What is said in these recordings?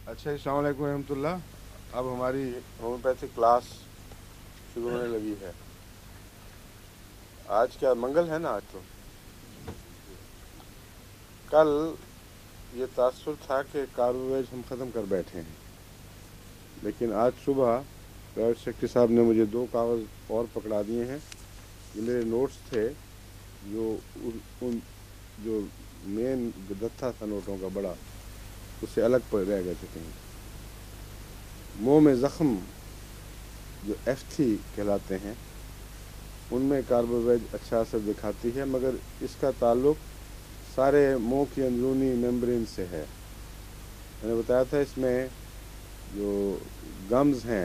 अच्छा, अस्सलाम वालेकुम रहमतुल्लाह। अब हमारी होम्योपैथिक क्लास शुरू होने लगी है। आज क्या मंगल है ना? आज तो कल ये तासुर था कि कार्बोवेज हम ख़त्म कर बैठे हैं, लेकिन आज सुबह प्राइवेट सेक्रेटरी साहब ने मुझे 2 कागज़ और पकड़ा दिए हैं। ये मेरे नोट्स थे जो उन जो मेन दत्था था नोटों का बड़ा, उससे अलग पर रह गए थे कहीं। मुँह में ज़ख़म जो एफ कहलाते हैं उनमें कार्बोवेज अच्छा असर दिखाती है, मगर इसका ताल्लुक़ सारे मुंह की अंदरूनी मेम्ब्रेन से है। मैंने बताया था इसमें जो गम्स हैं,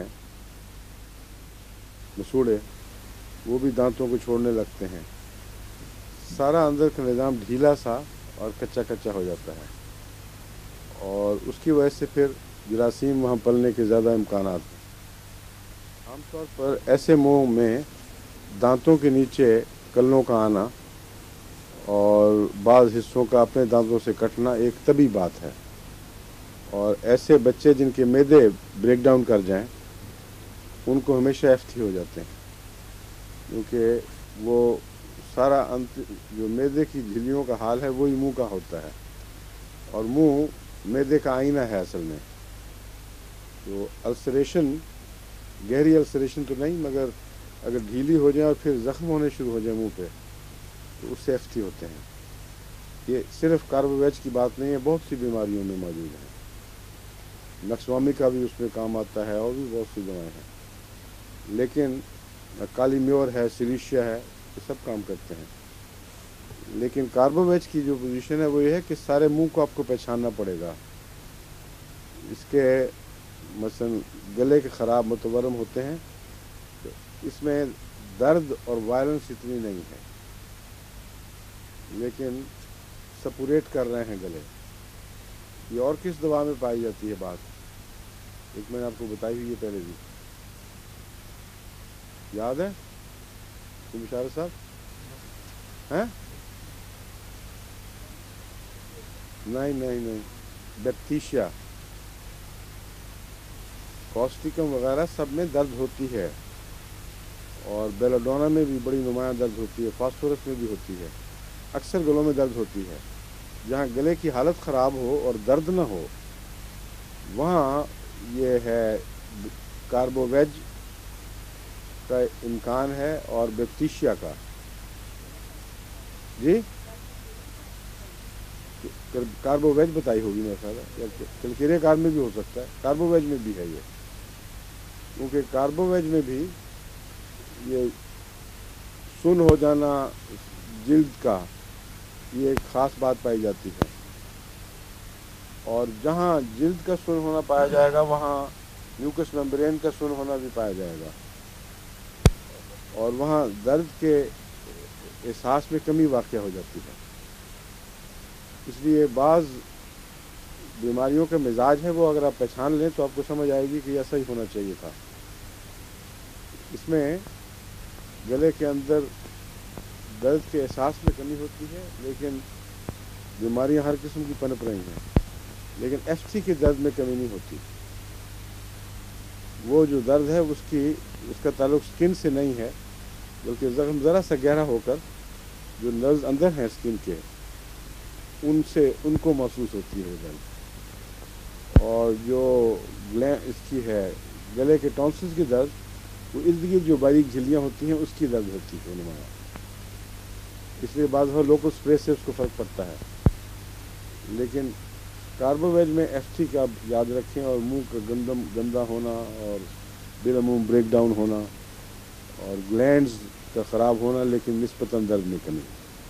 मसूड़े, वो भी दांतों को छोड़ने लगते हैं। सारा अंदर का निज़ाम ढीला सा और कच्चा कच्चा हो जाता है, और उसकी वजह से फिर जरासीम वहाँ पलने के ज़्यादा इम्कानात हैं। आमतौर पर ऐसे मुंह में दांतों के नीचे कल्लों का आना और बाज़ हिस्सों का अपने दांतों से कटना एक तभी बात है, और ऐसे बच्चे जिनके मैदे ब्रेक डाउन कर जाएं उनको हमेशा एफ हो जाते हैं, क्योंकि वो सारा जो मैदे की झिल्लियों का हाल है वही मुंह का होता है, और मुंह मैदे का आईना है असल में। तो अल्सरेशन, गहरी अल्सरेशन तो नहीं, मगर अगर ढीली हो जाए और फिर ज़ख्म होने शुरू हो जाए मुंह पे, तो उससे एफ होते हैं। ये सिर्फ कार्बोवेज की बात नहीं है, बहुत सी बीमारियों में मौजूद है। नक्सवामी का भी उसमें काम आता है, और भी बहुत सी दवाएं हैं, लेकिन काली म्योर है, सिलीशिया है, ये सब काम करते हैं। लेकिन कार्बोवेज की जो पोजीशन है वो ये है कि सारे मुंह को आपको पहचानना पड़ेगा। इसके मसलन गले के ख़राब मुतवरम होते हैं, तो इसमें दर्द और वायलेंस इतनी नहीं है, लेकिन सपुरेट कर रहे हैं गले। ये और किस दवा में पाई जाती है बात, एक मैंने आपको बताई हुई है पहले भी, याद है मुशारफ साहब? हैं? नहीं, बैक्टीशिया, कॉस्टिकम वगैरह सब में दर्द होती है, और बेलाडोना में भी बड़ी नुमायाँ दर्द होती है, फास्फोरस में भी होती है। अक्सर गलों में दर्द होती है। जहाँ गले की हालत ख़राब हो और दर्द न हो, वहाँ ये है कार्बोवेज का इम्कान है, और बैक्टीशिया का। जी, कार्बोवेज बताई होगी मेरे ख्याल है, कैल्केरिया कार्ब में भी हो सकता है, कार्बोवेज में भी है ये, क्योंकि कार्बोवेज में भी ये सुन हो जाना जिल्द का, ये एक ख़ास बात पाई जाती है। और जहाँ जिल्द का सुन होना पाया जाएगा, वहाँ म्यूकस मेम्ब्रेन का सुन होना भी पाया जाएगा, और वहाँ दर्द के एहसास में कमी वाक़या हो जाती है। इसलिए बाज़ बीमारियों का मिजाज है, वो अगर आप पहचान लें तो आपको समझ आएगी कि ऐसा ही होना चाहिए था। इसमें गले के अंदर दर्द के एहसास में कमी होती है, लेकिन बीमारियां हर किस्म की पनप रही हैं, लेकिन एफ के दर्द में कमी नहीं होती। वो जो दर्द है उसका ताल्लुक स्किन से नहीं है, बल्कि ज़ख्म ज़रा सा गहरा होकर जो नर्व्स अंदर हैं स्किन के, उनको महसूस होती है वो दर्द। और जो इसकी है गले के टॉन्सिल्स की दर्द, वो इर्द गिर्द जो बारीक झिल्लियाँ होती हैं उसकी दर्द होती है नुमाया। इसलिए बाद लोकल स्प्रे से उसको फ़र्क पड़ता है। लेकिन कार्बोवेज में एफ का आप याद रखें, और मुंह का गंदा होना, और बिला मुंह ब्रेक डाउन होना, और ग्लैंड्स का ख़राब होना, लेकिन निस्बतन दर्द में कमी।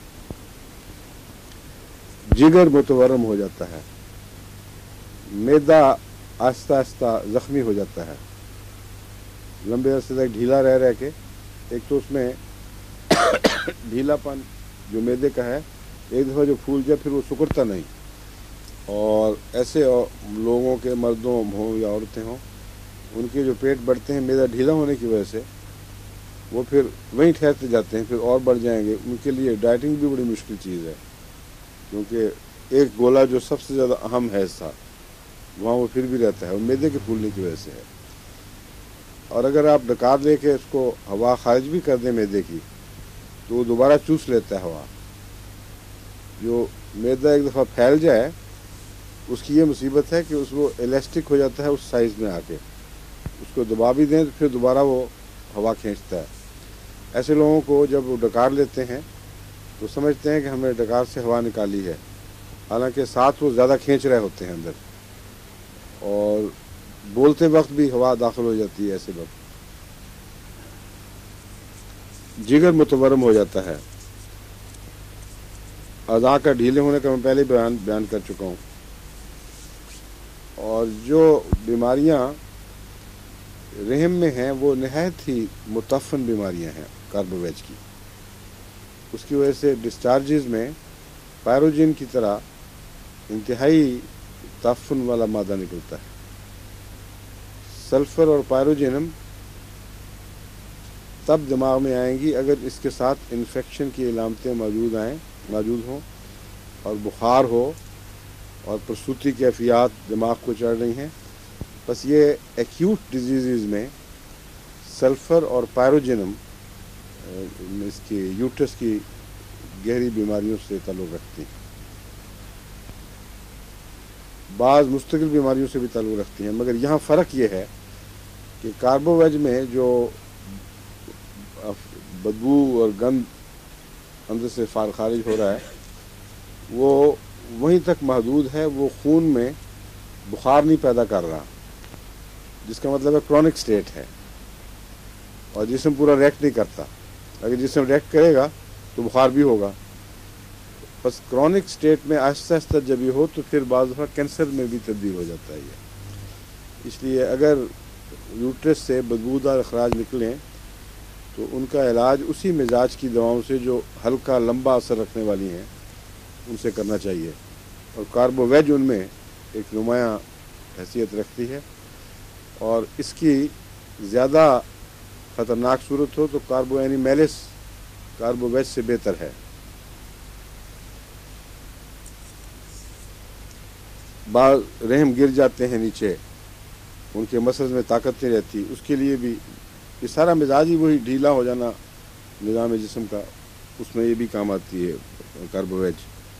जिगर मुतवरम हो जाता है, मैदा आहिस्ता आहिस्ता ज़ख्मी हो जाता है, लंबे अरसे तक ढीला रह के। एक तो उसमें ढीलापन जो मैदे का है, एक दफ़ा जो फूल जाए फिर वो सुकड़ता नहीं, और ऐसे लोगों के, मर्दों हों या औरतें हों, उनके जो पेट बढ़ते हैं मैदा ढीला होने की वजह से, वो फिर वहीं ठहरते जाते हैं, फिर और बढ़ जाएंगे। उनके लिए डाइटिंग भी बड़ी मुश्किल चीज़ है, क्योंकि एक गोला जो सबसे ज़्यादा अहम है हिस्सा, وہاں وہ پھر بھی رہتا ہے، وہ معدے کے پھولنے کی وجہ سے ہے۔ اور اگر آپ ڈکار لے کے اس کو ہوا خارج بھی کر دیں معدے کی تو وہ دوبارہ چوس لیتا ہے ہوا۔ جو معدہ ایک دفعہ پھیل جائے اس کی یہ مصیبت ہے کہ اس وہ الاسٹک ہو جاتا ہے اس سائز میں آ کے، اس کو دبا بھی دیں تو پھر دوبارہ وہ ہوا کھینچتا ہے۔ ایسے لوگوں کو جب وہ ڈکار لیتے ہیں تو سمجھتے ہیں کہ ہم نے ڈکار سے ہوا نکالی ہے، حالانکہ ساتھ وہ زیادہ کھینچ رہے ہوتے ہیں اندر، اور بولتے وقت بھی ہوا داخل ہو جاتی ہے ایسے وقت۔ جگر متورم ہو جاتا ہے۔ اعضاء کا ڈھیلے ہونے کا میں پہلے بیان کر چکا ہوں۔ اور جو بیماریاں رحم میں ہیں وہ نہایت ہی متعفن بیماریاں ہیں کاربوویج کی، اس کی وجہ سے ڈسچارجز میں پائروجین کی طرح انتہائی تعفن والا مادہ نکلتا ہے۔ سلفر اور پائروجینم تب دماغ میں آئیں گی اگر اس کے ساتھ انفیکشن کی علامتیں موجود ہوں اور بخار ہو اور پرسوتی کیفیات دماغ کو چڑھ رہی ہیں۔ بس یہ ایکیوٹ ڈیزیزز میں سلفر اور پائروجینم اس کی یوٹرس کی گہری بیماریوں سے تعلق رکھتی ہیں، بعض مستقل بیماریوں سے بھی تعلق رکھتی ہیں، مگر یہاں فرق یہ ہے کہ کاربوویج میں جو بدبو اور گند اندر سے خارج ہو رہا ہے وہ وہیں تک محدود ہے، وہ خون میں بخار نہیں پیدا کر رہا، جس کا مطلب ہے کرونک سٹیٹ ہے، اور جسم پورا ریئیکٹ نہیں کرتا۔ اگر جسم ریئیکٹ کرے گا تو بخار بھی ہوگا۔ بس کرونک سٹیٹ میں آہستہ آہستہ جب یہ ہو تو پھر بعض دفعہ کینسر میں بھی تبدیل ہو جاتا ہے یہ۔ اس لیے اگر یوٹرس سے بدبودار اخراج نکلیں تو ان کا علاج اسی مزاج کی دواؤں سے جو ہلکا لمبا اثر رکھنے والی ہیں ان سے کرنا چاہیے، اور کاربوویج ان میں ایک نمایاں حیثیت رکھتی ہے۔ اور اس کی زیادہ خطرناک صورت ہو تو کاربوینیمیلس کاربوویج سے بہتر ہے۔ بعض رحم گر جاتے ہیں نیچے، ان کے مسلز میں طاقت نہیں رہتی، اس کے لیے بھی یہ سارا مزاج ہی وہی ڈھیلا ہو جانا نظام جسم کا، اس میں یہ بھی کام آتی ہے کاربوویج۔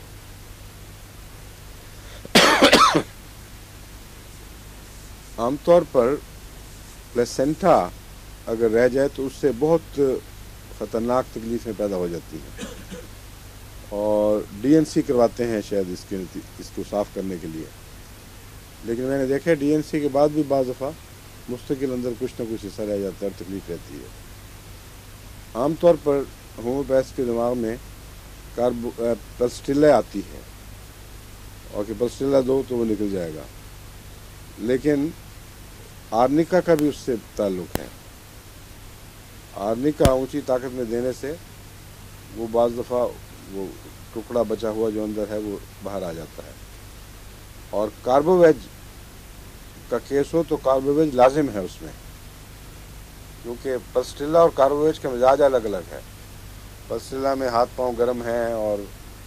عام طور پر پلیسنٹا اگر رہ جائے تو اس سے بہت خطرناک تکلیفیں پیدا ہو جاتی ہیں، اور ڈی این سی کرواتے ہیں شاید اس کو صاف کرنے کے لیے، لیکن میں نے دیکھا ڈی این سی کے بعد بھی بعض دفعہ مستقل اندر کچھ نہ کچھ حصہ رہ جاتا ہے اور تکلیف رہتی ہے۔ عام طور پر ہومیوپیتھ کے دماغ میں پلسٹیلا آتی ہے، اور کہ پلسٹیلا دو تو وہ نکل جائے گا، لیکن آرنیکا کا بھی اس سے تعلق ہے۔ آرنیکا اونچی طاقت میں دینے سے وہ بعض دفعہ وہ ٹکڑا بچا ہوا جو اندر ہے وہ باہر آ جاتا ہے۔ اور کاربوویج کا کیس ہو تو کاربوویج لازم ہے اس میں، کیونکہ پلسٹیلا اور کاربوویج کا مزاج الگ الگ ہے۔ پلسٹیلا میں ہاتھ پاؤں گرم ہیں اور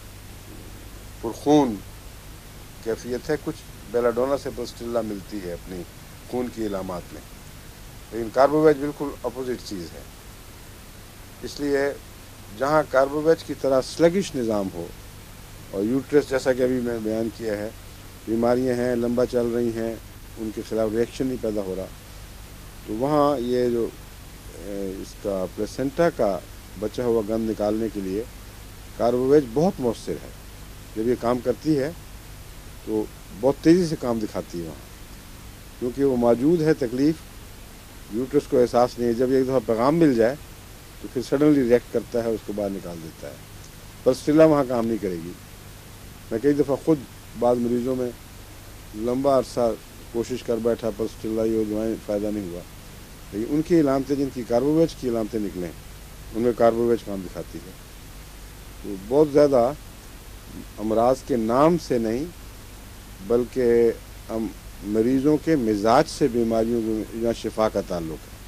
پرخون کیفیت ہے، کچھ بیلاڈونا سے پلسٹیلا ملتی ہے اپنی خون کی علامات میں، لیکن کاربوویج بالکل اپوزٹ چیز ہے۔ اس لیے جہاں کاربوویج کی طرح سلگش نظام ہو اور یوٹرس جیسا کہ ابھی میں بیان کیا ہے بیماریاں ہیں، لمبا چل رہی ہیں، ان کے خلاف ریئیکشن نہیں پیدا ہو رہا، تو وہاں یہ جو اس کا پلیسنٹا کا بچا ہوا گند نکالنے کے لیے کاربوویج بہت مؤثر ہے۔ جب یہ کام کرتی ہے تو بہت تیزی سے کام دکھاتی ہے وہاں، کیونکہ وہ موجود ہے تکلیف، یوٹرس کو احساس نہیں ہے، جب ایک دفعہ پیغام مل جائے تو پھر سڈنلی ریئیکٹ کرتا ہے، اس کو باہر نکال دیتا ہے۔ پلسٹیلا وہاں کام نہیں کرے گی۔ میں کئی دفعہ خود بعض مریضوں میں لمبا عرصہ کوشش کر بیٹھا پلسٹیلا یہ دوائیں فائدہ نہیں ہوا، لیکن ان کی علامتیں جن کی کاربوویج کی علامتیں نکلیں ان میں کاربوویج کام دکھاتی ہے۔ تو بہت زیادہ امراض کے نام سے نہیں بلکہ مریضوں کے مزاج سے بیماریوں یا شفا کا تعلق ہے۔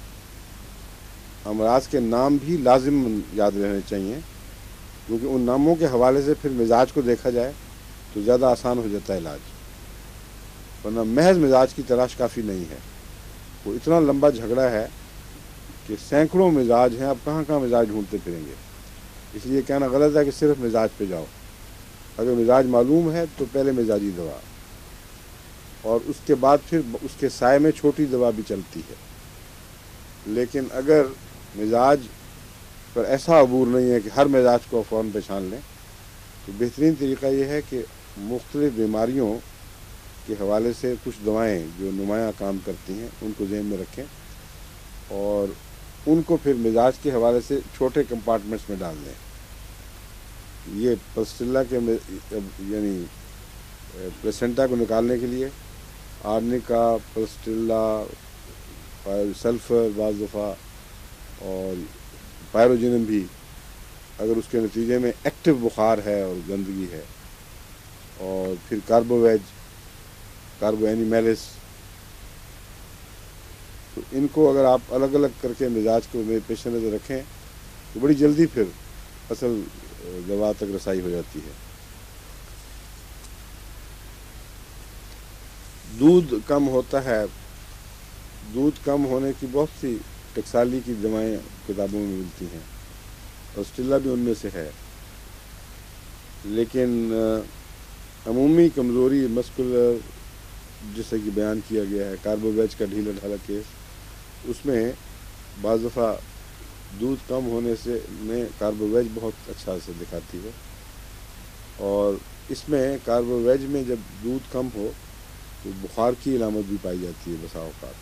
امراض کے نام بھی لازم یاد رہنے چاہیے، کیونکہ ان ناموں کے حوالے سے پھر مزاج کو دیکھا جائے تو زیادہ آسان ہو جاتا ہے علاج۔ ورنہ محض مزاج کی تلاش کافی نہیں ہے. وہ اتنا لمبا جھگڑا ہے کہ سینکڑوں مزاج ہیں، اب کہاں کہاں مزاج ڈھونڈتے پھریں گے. اس لیے کہنا غلط ہے کہ صرف مزاج پہ جاؤ. اگر مزاج معلوم ہے تو پہلے مزاجی دوا، اور اس کے بعد پھر اس کے سائے میں چھوٹی دوا بھی چلتی ہے. لیکن اگر مزاج پر ایسا عبور نہیں ہے کہ ہر مزاج کو فوراً پہچان لیں، تو بہترین طریقہ یہ ہے کہ مختلف بیماریوں کے حوالے سے کچھ دوائیں جو نمایاں کام کرتی ہیں ان کو ذہن میں رکھیں، اور ان کو پھر مزاج کے حوالے سے چھوٹے کمپارٹمنٹس میں ڈال دیں. یہ پلسٹیلا کے یعنی پلیسنٹا کو نکالنے کے لیے آرنیکا، پلسٹیلا، سلفر بعض دفعہ، اور پائروجینم بھی اگر اس کے نتیجے میں ایکٹیو بخار ہے اور گندگی ہے، اور پھر کاربو اینیمیلس. تو ان کو اگر آپ الگ الگ کر کے مزاج کو پیش نظر رکھیں تو بڑی جلدی پھر اصل دوا تک رسائی ہو جاتی ہے. دودھ کم ہوتا ہے. دودھ کم ہونے کی بہت سی ٹکسالی کی دوائیں کتابوں میں ملتی ہیں، پلسٹیلا بھی ان میں سے ہے. لیکن عمومی کمزوری مسکولر جیسے کہ بیان کیا گیا ہے، کاربوویج کا ڈھیلا ڈھالا کیس، اس میں بعض دفعہ دودھ کم ہونے سے میں کاربوویج بہت اچھا سے دکھاتی ہے. اور اس میں کاربوویج میں جب دودھ کم ہو تو بخار کی علامت بھی پائی جاتی ہے بسا اوقات.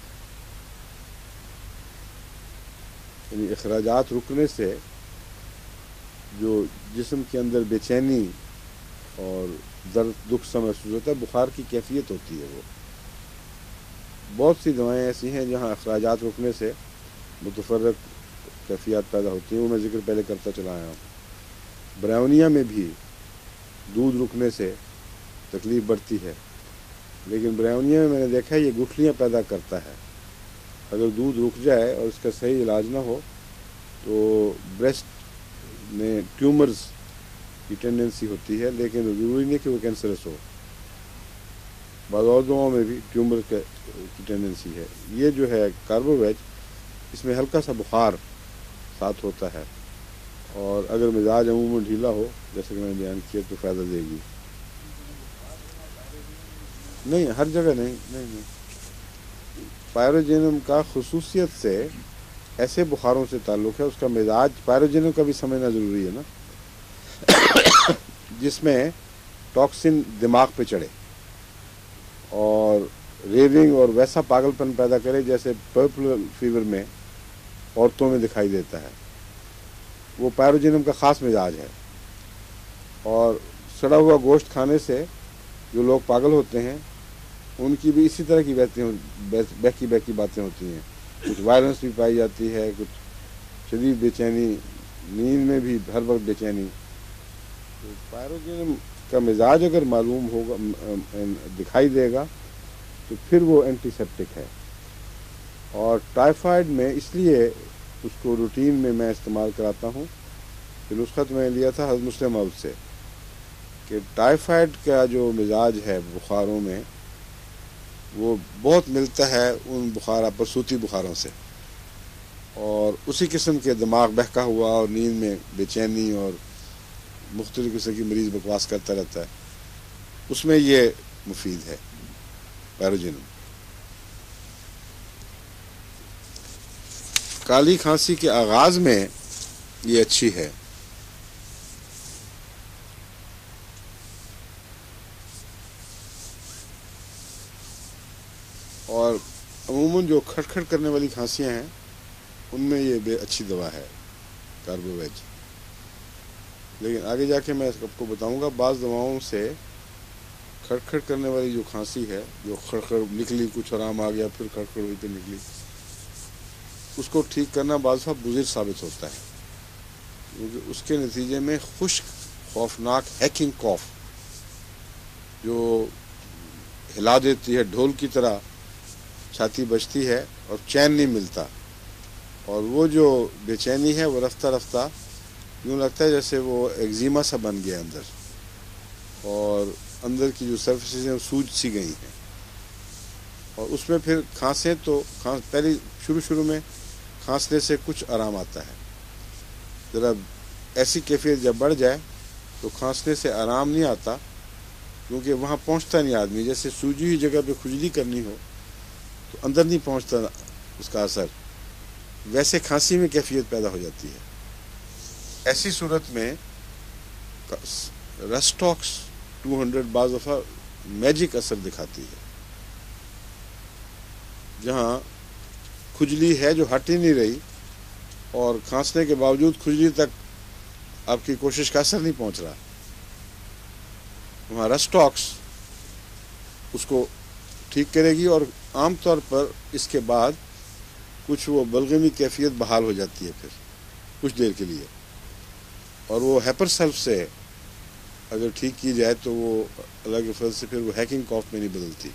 یعنی اخراجات رکنے سے جو جسم کے اندر بے چینی اور درد دکھ سا محسوس ہوتا ہے، بخار کی کیفیت ہوتی ہے. وہ بہت سی دوائیں ایسی ہیں جہاں اخراجات رکنے سے متفرق کیفیات پیدا ہوتی ہیں، وہ میں ذکر پہلے کرتا چلا آیا ہوں. برائونیا میں بھی دودھ رکنے سے تکلیف بڑھتی ہے، لیکن برائونیا میں نے دیکھا ہے یہ گٹھلیاں پیدا کرتا ہے. اگر دودھ رک جائے اور اس کا صحیح علاج نہ ہو تو بریسٹ میں ٹیومرز کی ٹینڈنسی ہوتی ہے، لیکن ضروری نہیں کہ وہ کینسرس ہو. بعض اور دواؤں میں بھی ٹیومر کی ٹینڈنسی ہے. یہ جو ہے کاربوویج، اس میں ہلکا سا بخار ساتھ ہوتا ہے، اور اگر مزاج عموماً ڈھیلا ہو جیسے کہ میں نے بیان کیا تو فائدہ دے گی. نہیں، ہر جگہ نہیں. پائروجینم کا خصوصیت سے ایسے بخاروں سے تعلق ہے. اس کا مزاج پائروجینم کا بھی سمجھنا ضروری ہے نا، جس میں ٹاکسن دماغ پہ چڑھے اور ریونگ اور ویسا پاگل پن پیدا کرے جیسے پرپل فیور میں عورتوں میں دکھائی دیتا ہے. وہ پائروجینم کا خاص مزاج ہے. اور سڑا ہوا گوشت کھانے سے جو لوگ پاگل ہوتے ہیں ان کی بھی اسی طرح کی بہکی باتیں ہوتی ہیں. کچھ وائلنس بھی پائی جاتی ہے، کچھ شدید بے چینی، نیند میں بھی ہر وقت بے چینی. تو پائروجینم کا مزاج اگر معلوم ہوگا، دکھائی دے گا، تو پھر وہ اینٹی سیپٹک ہے. اور ٹائیفائڈ میں اس لیے اس کو روٹین میں استعمال کراتا ہوں کہ نسخت میں لیا تھا حضرت مسلم موعود سے کہ ٹائیفائڈ کا جو مزاج ہے بخاروں میں وہ بہت ملتا ہے ان پرسوتی بخاروں سے، اور اسی قسم کے دماغ بہکا ہوا اور نیند میں بے چینی اور مختلف قسم کی مریض بکواس کرتا رہتا ہے، اس میں یہ مفید ہے پائروجینم. کالی کھانسی کے آغاز میں یہ اچھی ہے. اور عموماً جو کھٹ کرنے والی کھانسیاں ہیں ان میں یہ بے اچھی دوا ہے کاربوویج. لیکن آگے جا کے میں آپ کو بتاؤں گا بعض دواؤں سے کھڑ کرنے والی جو کھانسی ہے، جو کھڑ نکلی، کچھ آرام آ گیا پھر کھڑ ہوئی پھر نکلی، اس کو ٹھیک کرنا بعض دفعہ مضر ثابت ہوتا ہے، کیونکہ اس کے نتیجے میں خشک خوفناک ہیکنگ کاف جو ہلا دیتی ہے ڈھول کی طرح، چھاتی بجتی ہے اور چین نہیں ملتا، اور وہ جو بے چینی ہے وہ رفتہ رفتہ یوں لگتا ہے جیسے وہ ایگزیما سا بن گیا اندر، اور اندر کی جو سرفیسز ہیں وہ سوج سی گئی ہیں. اور اس میں پھر کھانسیں تو پہلے شروع میں کھانسنے سے کچھ آرام آتا ہے، ذرا ایسی کیفیت جب بڑھ جائے تو کھانسنے سے آرام نہیں آتا، کیونکہ وہاں پہنچتا نہیں آدمی، جیسے سوجی ہوئی جگہ پہ کھجلی کرنی ہو تو اندر نہیں پہنچتا اس کا اثر، ویسے کھانسی میں کیفیت پیدا ہو جاتی ہے۔ ایسی صورت میں رسٹاکس 200 بعض دفعہ میجک اثر دکھاتی ہے، جہاں کھجلی ہے جو ہٹ ہی نہیں رہی اور کھانسنے کے باوجود کھجلی تک آپ کی کوشش کا اثر نہیں پہنچ رہا، وہاں رسٹاکس اس کو ٹھیک کرے گی، اور عام طور پر اس کے بعد کچھ وہ بلغمی کیفیت بحال ہو جاتی ہے پھر کچھ دیر کے لیے، اور وہ ہیپر سیلف سے اگر ٹھیک کی جائے تو وہ اللہ کے فضل سے پھر وہ ہیکنگ کاف میں نہیں بدلتی۔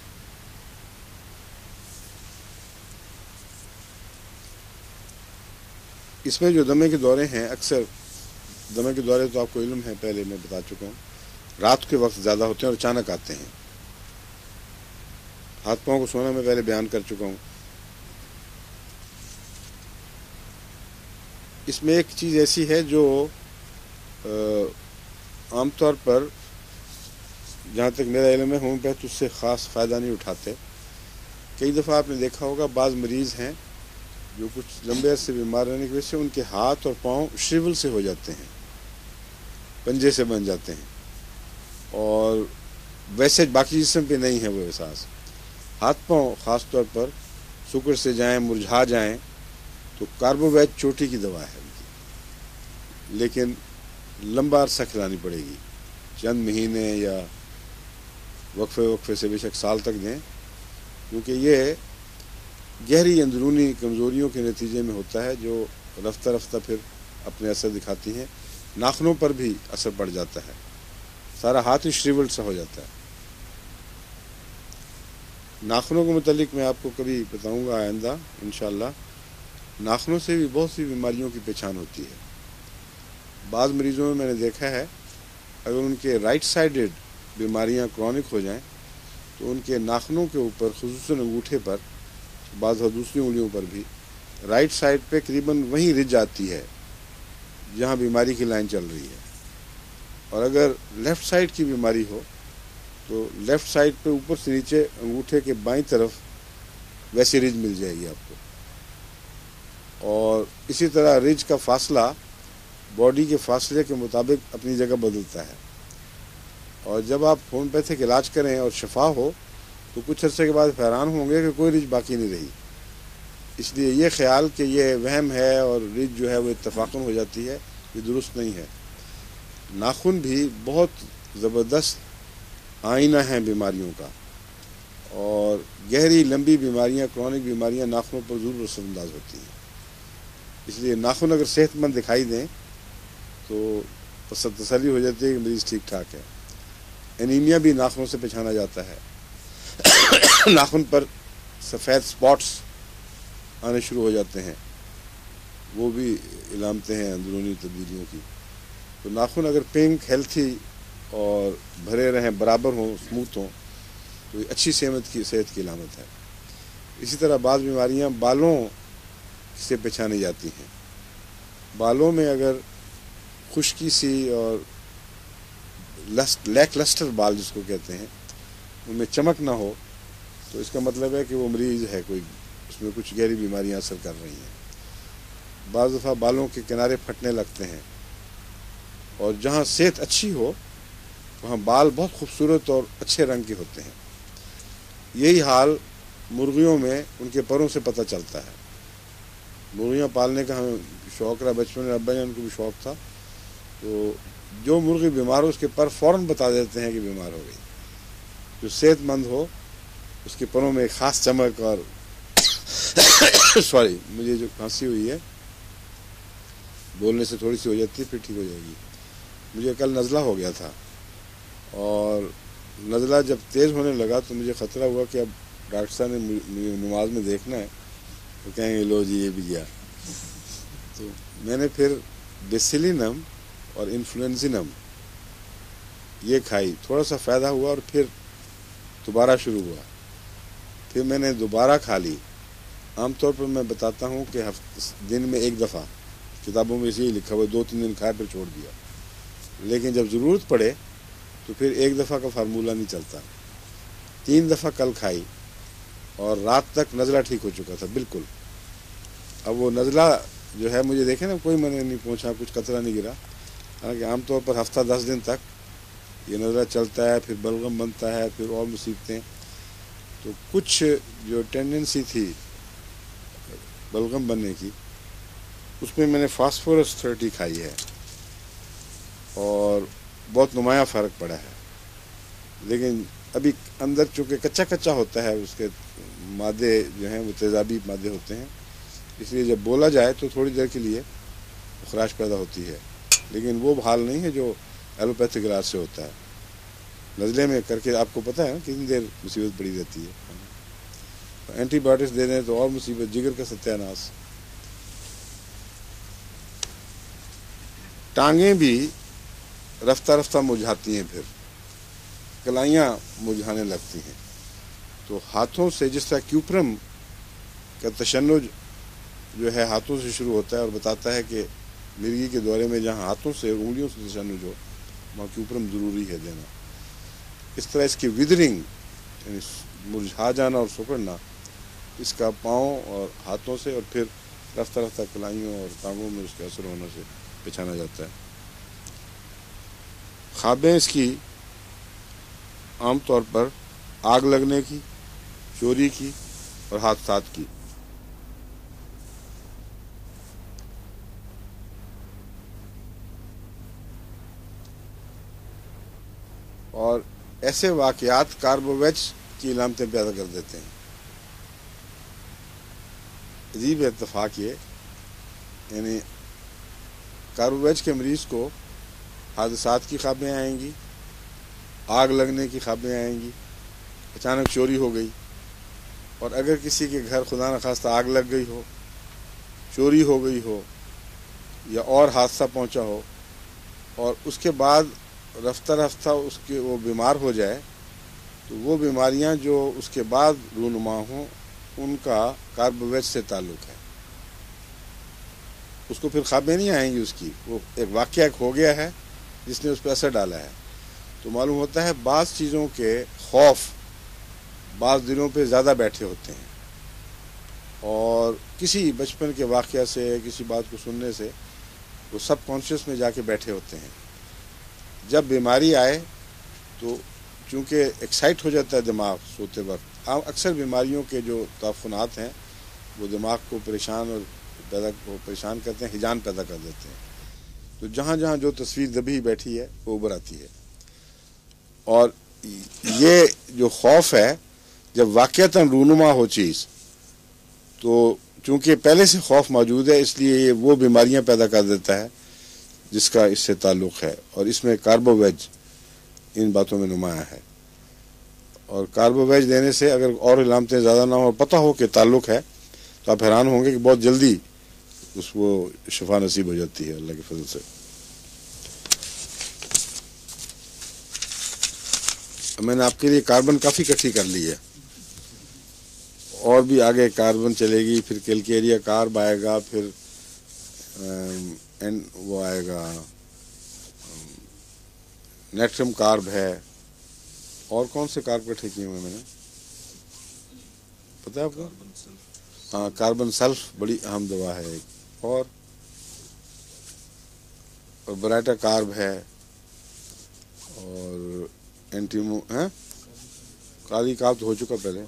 اس میں جو دمے کے دورے ہیں، اکثر دمے کے دورے تو آپ کو علم ہے، پہلے میں بتا چکا ہوں، رات کے وقت زیادہ ہوتے ہیں اور اچانک آتے ہیں۔ ہاتھ پاؤں کو سونا میں پہلے بیان کر چکا ہوں۔ اس میں ایک چیز ایسی ہے جو عام طور پر جہاں تک میرا علم ہے ہومیوپیتھ اس سے خاص فائدہ نہیں اٹھاتے۔ کئی دفعہ آپ نے دیکھا ہوگا بعض مریض ہیں جو کچھ لمبے عرصے بیمار رہنے کی وجہ سے ان کے ہاتھ اور پاؤں شریول سے ہو جاتے ہیں، پنجے سے بن جاتے ہیں، اور ویسے باقی جسم پہ نہیں ہے وہ احساس۔ ہاتھ پاؤں خاص طور پر سکڑ سے جائیں، مرجھا جائیں تو کاربوویٹ چوٹی کی دوا ہے ان کی، لیکن لمبا عرصہ کھلانی پڑے گی، چند مہینے یا وقفے سے بے شک سال تک دیں، کیونکہ یہ گہری اندرونی کمزوریوں کے نتیجے میں ہوتا ہے جو رفتہ رفتہ پھر اپنے اثر دکھاتی ہیں۔ ناخنوں پر بھی اثر پڑ جاتا ہے، سارا ہاتھ ہی شریولڈ سا ہو جاتا ہے۔ ناخنوں کے متعلق میں آپ کو کبھی بتاؤں گا آئندہ انشاءاللہ۔ ناخنوں سے بھی بہت سی بیماریوں کی پہچان ہوتی ہے۔ بعض مریضوں میں نے دیکھا ہے اگر ان کے رائٹ سائیڈڈ بیماریاں کرونک ہو جائیں تو ان کے ناخنوں کے اوپر، خصوصاً انگوٹھے پر، بعض دوسری انگلیوں پر بھی رائٹ سائڈ پہ قریباً وہیں رج آتی ہے جہاں بیماری کی لائن چل رہی ہے، اور اگر لیفٹ سائڈ کی بیماری ہو تو لیفٹ سائڈ پہ اوپر سے نیچے انگوٹھے کے بائیں طرف ویسی رج مل جائے گی آپ کو، اور اسی طرح رج کا فاصلہ باڈی کے فاصلے کے مطابق اپنی جگہ بدلتا ہے، اور جب آپ ہومیوپیتھک علاج کریں اور شفا ہو تو کچھ عرصے کے بعد حیران ہوں گے کہ کوئی رج باقی نہیں رہی۔ اس لیے یہ خیال کہ یہ وہم ہے اور رج جو ہے وہ اتفاقاً ہو جاتی ہے، یہ درست نہیں ہے۔ ناخن بھی بہت زبردست آئینہ ہیں بیماریوں کا، اور گہری لمبی بیماریاں، کرونک بیماریاں ناخنوں پر ضرور اثر انداز ہوتی ہیں۔ اس لیے ناخن اگر صحت مند دکھائی دیں تو تسلی ہو جاتی ہے کہ مریض ٹھیک ٹھاک ہے۔ انیمیا بھی ناخنوں سے پہچانا جاتا ہے۔ ناخن پر سفید سپاٹس آنے شروع ہو جاتے ہیں، وہ بھی علامتیں ہیں اندرونی تبدیلیوں کی۔ تو ناخن اگر پنک، ہیلتھی اور بھرے رہیں، برابر ہوں، اسموتھ ہوں، تو یہ اچھی صحت کی علامت ہے۔ اسی طرح بعض بیماریاں بالوں سے پہچانی جاتی ہیں۔ بالوں میں اگر خشکی سی اور لیک لسٹر بال جس کو کہتے ہیں، ان میں چمک نہ ہو تو اس کا مطلب ہے کہ وہ مریض ہے، کوئی اس میں کچھ گہری بیماریاں اثر کر رہی ہیں۔ بعض دفعہ بالوں کے کنارے پھٹنے لگتے ہیں، اور جہاں صحت اچھی ہو وہاں بال بہت خوبصورت اور اچھے رنگ کے ہوتے ہیں۔ یہی حال مرغیوں میں ان کے پروں سے پتہ چلتا ہے۔ مرغیاں پالنے کا ہمیں شوق رہا بچپن میں، ابا جان کو بھی شوق تھا، تو جو مرغی بیمار ہو اس کے پر فوراً بتا دیتے ہیں کہ بیمار ہو گئی۔ جو صحت مند ہو اس کے پروں میں ایک خاص چمک اور سوری مجھے جو کھانسی ہوئی ہے بولنے سے تھوڑی سی ہو جاتی ہے، پھر ٹھیک ہو جائے گی۔ مجھے کل نزلہ ہو گیا تھا، اور نزلہ جب تیز ہونے لگا تو مجھے خطرہ ہوا کہ اب ڈاکٹر صاحب نے نماز میں دیکھنا ہے تو کہیں گے لو جی یہ بھی گیا۔ تو میں نے پھر بیسیلینم اور انفلوئنزینم یہ کھائی، تھوڑا سا فائدہ ہوا اور پھر دوبارہ شروع ہوا۔ پھر میں نے دوبارہ کھا لی. عام طور پر میں بتاتا ہوں کہ دن میں ایک دفعہ، کتابوں میں اسی لکھا ہوا 2-3 دن کھایا پھر چھوڑ دیا. لیکن جب ضرورت پڑے تو پھر ایک دفعہ کا فارمولہ نہیں چلتا. 3 دفعہ کل کھائی اور رات تک نزلہ ٹھیک ہو چکا تھا بالکل. اب وہ نزلہ جو ہے مجھے دیکھیں نا، کوئی میں نے نہیں پہنچا، کچھ قطرہ نہیں گرا. حالانکہ عام طور پر ہفتہ 10 دن تک یہ نزلہ چلتا ہے، پھر بلغم بنتا ہے، پھر اور مصیبتیں. تو کچھ جو ٹینڈنسی تھی بلغم بننے کی، اس میں نے فاسفورس 30 کھائی ہے اور بہت نمایاں فرق پڑا ہے. لیکن ابھی اندر چونکہ کچا کچا ہوتا ہے، اس کے مادے جو ہیں وہ تیزابی مادے ہوتے ہیں، اس لیے جب بولا جائے تو تھوڑی دیر کے لیے خراش پیدا ہوتی ہے. لیکن وہ حال نہیں ہے جو ایلوپیتھک علاج سے ہوتا ہے. نزلے میں کر کے آپ کو پتہ ہے نا کتنی دیر مصیبت پڑی رہتی ہے. اینٹی بایوٹکس دے دیں تو اور مصیبت، جگر کا ستیہ ناس. ٹانگیں بھی رفتہ رفتہ مرجھاتی ہیں، پھر کلائیاں مرجھانے لگتی ہیں. تو ہاتھوں سے جس طرح کیوپرم کا تشنج جو ہے ہاتھوں سے شروع ہوتا ہے اور بتاتا ہے کہ مرگی کے دورے میں جہاں ہاتھوں سے انگلیوں سے تشنج ہو وہاں کیوپرم ضروری ہے دینا. اس طرح اس کی ویدرنگ یعنی مرجھا جانا اور سکڑنا اس کا پاؤں اور ہاتھوں سے اور پھر رفتہ رفتہ کلائیوں اور ٹانگوں میں اس کے اثر ہونے سے پہچانا جاتا ہے. خوابیں اس کی عام طور پر آگ لگنے کی، چوری کی اور حادثات کی. اور ایسے واقعات کاربوویج کی علامتیں پیدا کر دیتے ہیں. عجیب اتفاق یہ، یعنی کاربوویج کے مریض کو حادثات کی خوابیں آئیں گی، آگ لگنے کی خوابیں آئیں گی، اچانک چوری ہو گئی. اور اگر کسی کے گھر خدا نخواستہ آگ لگ گئی ہو، چوری ہو گئی ہو یا اور حادثہ پہنچا ہو اور اس کے بعد رفتہ رفتہ اس کے وہ بیمار ہو جائے، تو وہ بیماریاں جو اس کے بعد رونما ہوں ان کا کاربوویج سے تعلق ہے. اس کو پھر خوابیں نہیں آئیں گی اس کی، وہ ایک واقعہ ہو گیا ہے جس نے اس پہ اثر ڈالا ہے. تو معلوم ہوتا ہے بعض چیزوں کے خوف بعض دلوں پہ زیادہ بیٹھے ہوتے ہیں، اور کسی بچپن کے واقعہ سے کسی بات کو سننے سے وہ سب کانشیس میں جا کے بیٹھے ہوتے ہیں. جب بیماری آئے تو چونکہ ایکسائٹ ہو جاتا ہے دماغ سوتے وقت. اکثر بیماریوں کے جو تعفنات ہیں وہ دماغ کو پریشان کرتے ہیں، ہیجان پیدا کر دیتے ہیں. تو جہاں جہاں جو تصویر دبی بیٹھی ہے وہ ابھر آتی ہے. اور یہ جو خوف ہے جب واقعتاً رونما ہو چیز، تو چونکہ پہلے سے خوف موجود ہے اس لیے یہ وہ بیماریاں پیدا کر دیتا ہے جس کا اس سے تعلق ہے. اور اس میں کاربوویج ان باتوں میں نمایاں ہے. اور کاربوویج دینے سے اگر اور علامتیں زیادہ نہ ہو اور پتہ ہو کہ تعلق ہے تو آپ حیران ہوں گے کہ بہت جلدی اس کو شفا نصیب ہو جاتی ہے اللہ کے فضل سے. میں نے آپ کے لیے کاربن کافی اکٹھی کر لی ہے، اور بھی آگے کاربن چلے گی، پھر کیلکیریا کارب آئے گا، پھر وہ آئے گا نیٹرم کارب ہے. اور کون سے کارب اکٹھے کیے ہوئے میں نے پتہ ہے آپ کو؟ ہاں، کاربن سلف بڑی اہم دوا ہے ایک. اور برائٹا کارب ہے، اور اینٹیمو ہے. کالی کارب تو ہو چکا پہلے.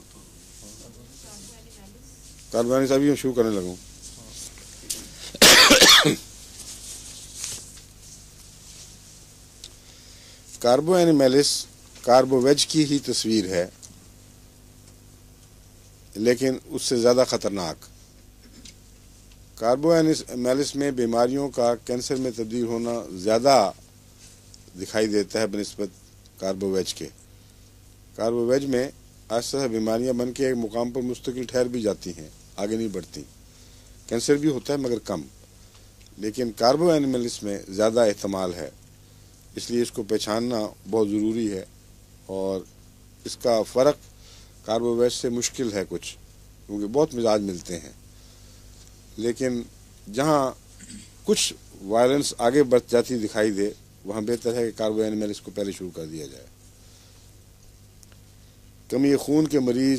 کاربانی ابھی میں شروع کرنے لگوں. کاربو اینیمیلس کاربوویج کی ہی تصویر ہے لیکن اس سے زیادہ خطرناک. کاربو اینیمیلس میں بیماریوں کا کینسر میں تبدیل ہونا زیادہ دکھائی دیتا ہے بنسبت کاربوویج کے. کاربوویج میں آہستہ آہستہ بیماریاں بن کے ایک مقام پر مستقل ٹھہر بھی جاتی ہیں، آگے نہیں بڑھتی. کینسر بھی ہوتا ہے مگر کم. لیکن کاربو اینیمیلس میں زیادہ احتمال ہے، اس لیے اس کو پہچاننا بہت ضروری ہے. اور اس کا فرق کاربوویج سے مشکل ہے کچھ، کیونکہ بہت مزاج ملتے ہیں، لیکن جہاں کچھ وائلنس آگے بڑھ جاتی دکھائی دے وہاں بہتر ہے کہ کاربو اینیمیلس کو پہلے شروع کر دیا جائے۔ کمی خون کے مریض،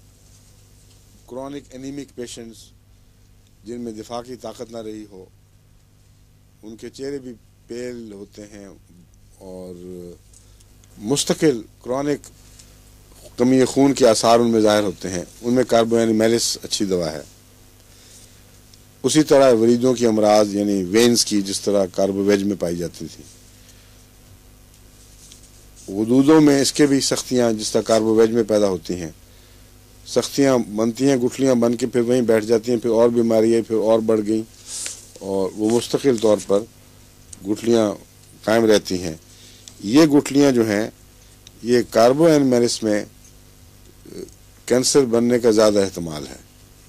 کرونک انیمک پیشنٹس جن میں دفاع کی طاقت نہ رہی ہو، ان کے چہرے بھی پیل ہوتے ہیں اور مستقل کرونک کمی خون کے آثار ان میں ظاہر ہوتے ہیں، ان میں کاربو اینیمیلس اچھی دوا ہے۔ اسی طرح وریدوں کی امراض یعنی وینز کی، جس طرح کاربوویج میں پائی جاتی تھی، غدودوں میں اس کے بھی سختیاں جس طرح کاربوویج میں پیدا ہوتی ہیں، سختیاں بنتی ہیں، گٹھلیاں بن کے پھر وہیں بیٹھ جاتی ہیں، پھر اور بیماری ہے، پھر اور بڑھ گئیں اور وہ مستقل طور پر گٹھلیاں قائم رہتی ہیں۔ یہ گٹھلیاں جو ہیں یہ کاربو اینیمیلس میں کینسر بننے کا زیادہ احتمال ہے۔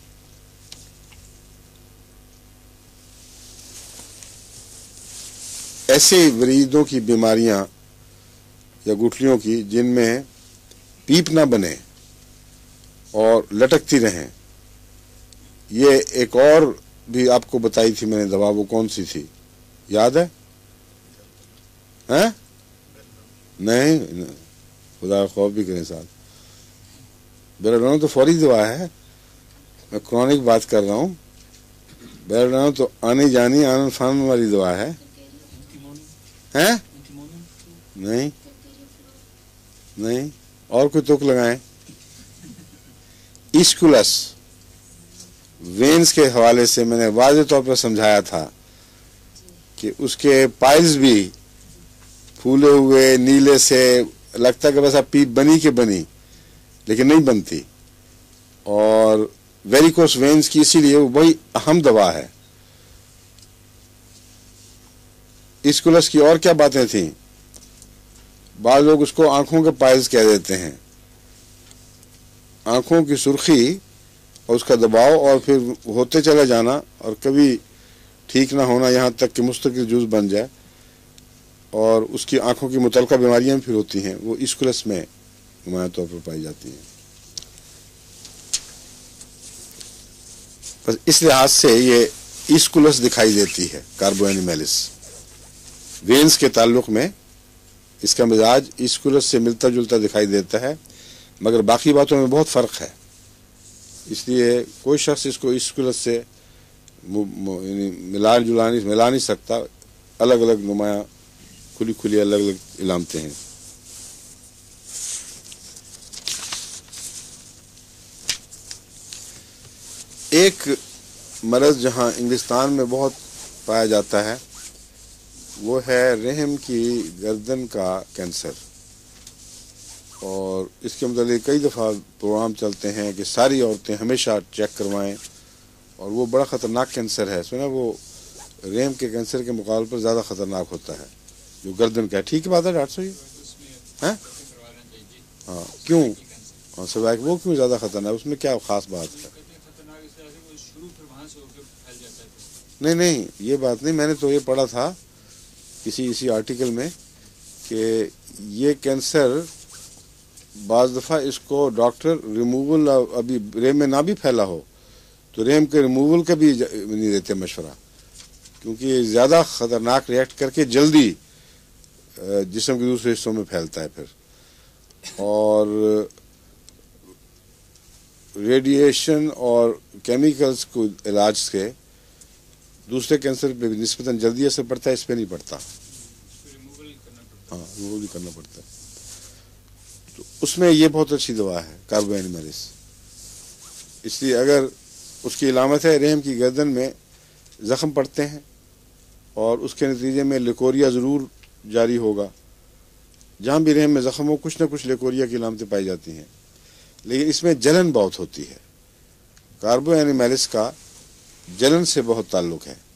ایسے وریدوں کی بیماریاں یا گٹھلیوں کی جن میں پیپ نہ بنے اور لٹکتی رہیں، یہ ایک اور بھی آپ کو بتائی تھی میں نے دوا، وہ کون سی تھی یاد ہے؟ ہاں نہیں، خدا خوف بھی کریں ساتھ، بیراڈونو تو فوری دوا ہے، میں کرونک بات کر رہا ہوں۔ بیراڈونو تو آنی جانی آنن فان والی دوا ہے۔ ہیں؟ نہیں نہیں، اور کوئی تک لگائیں۔ ایسکولس وینز کے حوالے سے میں نے واضح طور پر سمجھایا تھا کہ اس کے پائلز بھی پھولے ہوئے نیلے سے لگتا کہ بس اب پیپ بنی کہ بنی، لیکن نہیں بنتی، اور ویریکوس وینز کی اسی لیے وہ بڑی اہم دوا ہے۔ ایسکولس کی اور کیا باتیں تھیں؟ بعض لوگ اس کو آنکھوں کے پائلز کہہ دیتے ہیں، آنکھوں کی سرخی اور اس کا دباؤ اور پھر ہوتے چلا جانا اور کبھی ٹھیک نہ ہونا، یہاں تک کہ مستقل جوز بن جائے، اور اس کی آنکھوں کی متعلقہ بیماریاں پھر ہوتی ہیں، وہ ایسکولس میں نمایاں طور پر پائی جاتی ہیں۔ بس اس لحاظ سے یہ ایسکولس دکھائی دیتی ہے کاربو اینیمیلس۔ وینز کے تعلق میں اس کا مزاج ایسکولس سے ملتا جلتا دکھائی دیتا ہے، مگر باقی باتوں میں بہت فرق ہے، اس لیے کوئی شخص اس کو ایسکولس سے ملا نہیں سکتا، الگ الگ نمایاں کھلی الگ الگ علامتیں ہیں۔ ایک مرض جہاں انگلستان میں بہت پایا جاتا ہے وہ ہے رحم کی گردن کا کینسر، اور اس کے متعلق کئی دفعہ پروگرام چلتے ہیں کہ ساری عورتیں ہمیشہ چیک کروائیں، اور وہ بڑا خطرناک کینسر ہے، سنا وہ رحم کے کینسر کے مقابلے پر زیادہ خطرناک ہوتا ہے جو گردن کا ہے۔ ٹھیک بات ہے ڈاکٹر صاحب؟ ہاں کیوں؟ ہاں سوائے وہ کیوں زیادہ خطرناک ہے، اس میں کیا خاص بات ہے؟ نہیں یہ بات نہیں، میں نے تو یہ پڑھا تھا اسی آرٹیکل میں کہ یہ کینسر بعض دفعہ اس کو ڈاکٹر ریموول، ابھی رحم میں نہ بھی پھیلا ہو تو رحم کے ریموول کا بھی نہیں دیتے مشورہ، کیونکہ یہ زیادہ خطرناک ریئیکٹ کر کے جلدی جسم کے دوسرے حصوں میں پھیلتا ہے پھر، اور ریڈیشن اور کیمیکلز کو علاج سے دوسرے کینسر پہ بھی نسبتاً جلدی اثر پڑتا ہے، اس پہ نہیں پڑتا، ہاں ریموول بھی کرنا پڑتا ہے۔ تو اس میں یہ بہت اچھی دوا ہے کاربو اینیمیلس، اس لیے اگر اس کی علامت ہے رحم کی گردن میں زخم پڑتے ہیں اور اس کے نتیجے میں لیکوریا ضرور جاری ہوگا، جہاں بھی رحم میں زخم ہو کچھ نہ کچھ لیکوریا کی علامتیں پائی جاتی ہیں، لیکن اس میں جلن بہت ہوتی ہے، کاربو اینیمیلس کا جلن سے بہت تعلق ہے،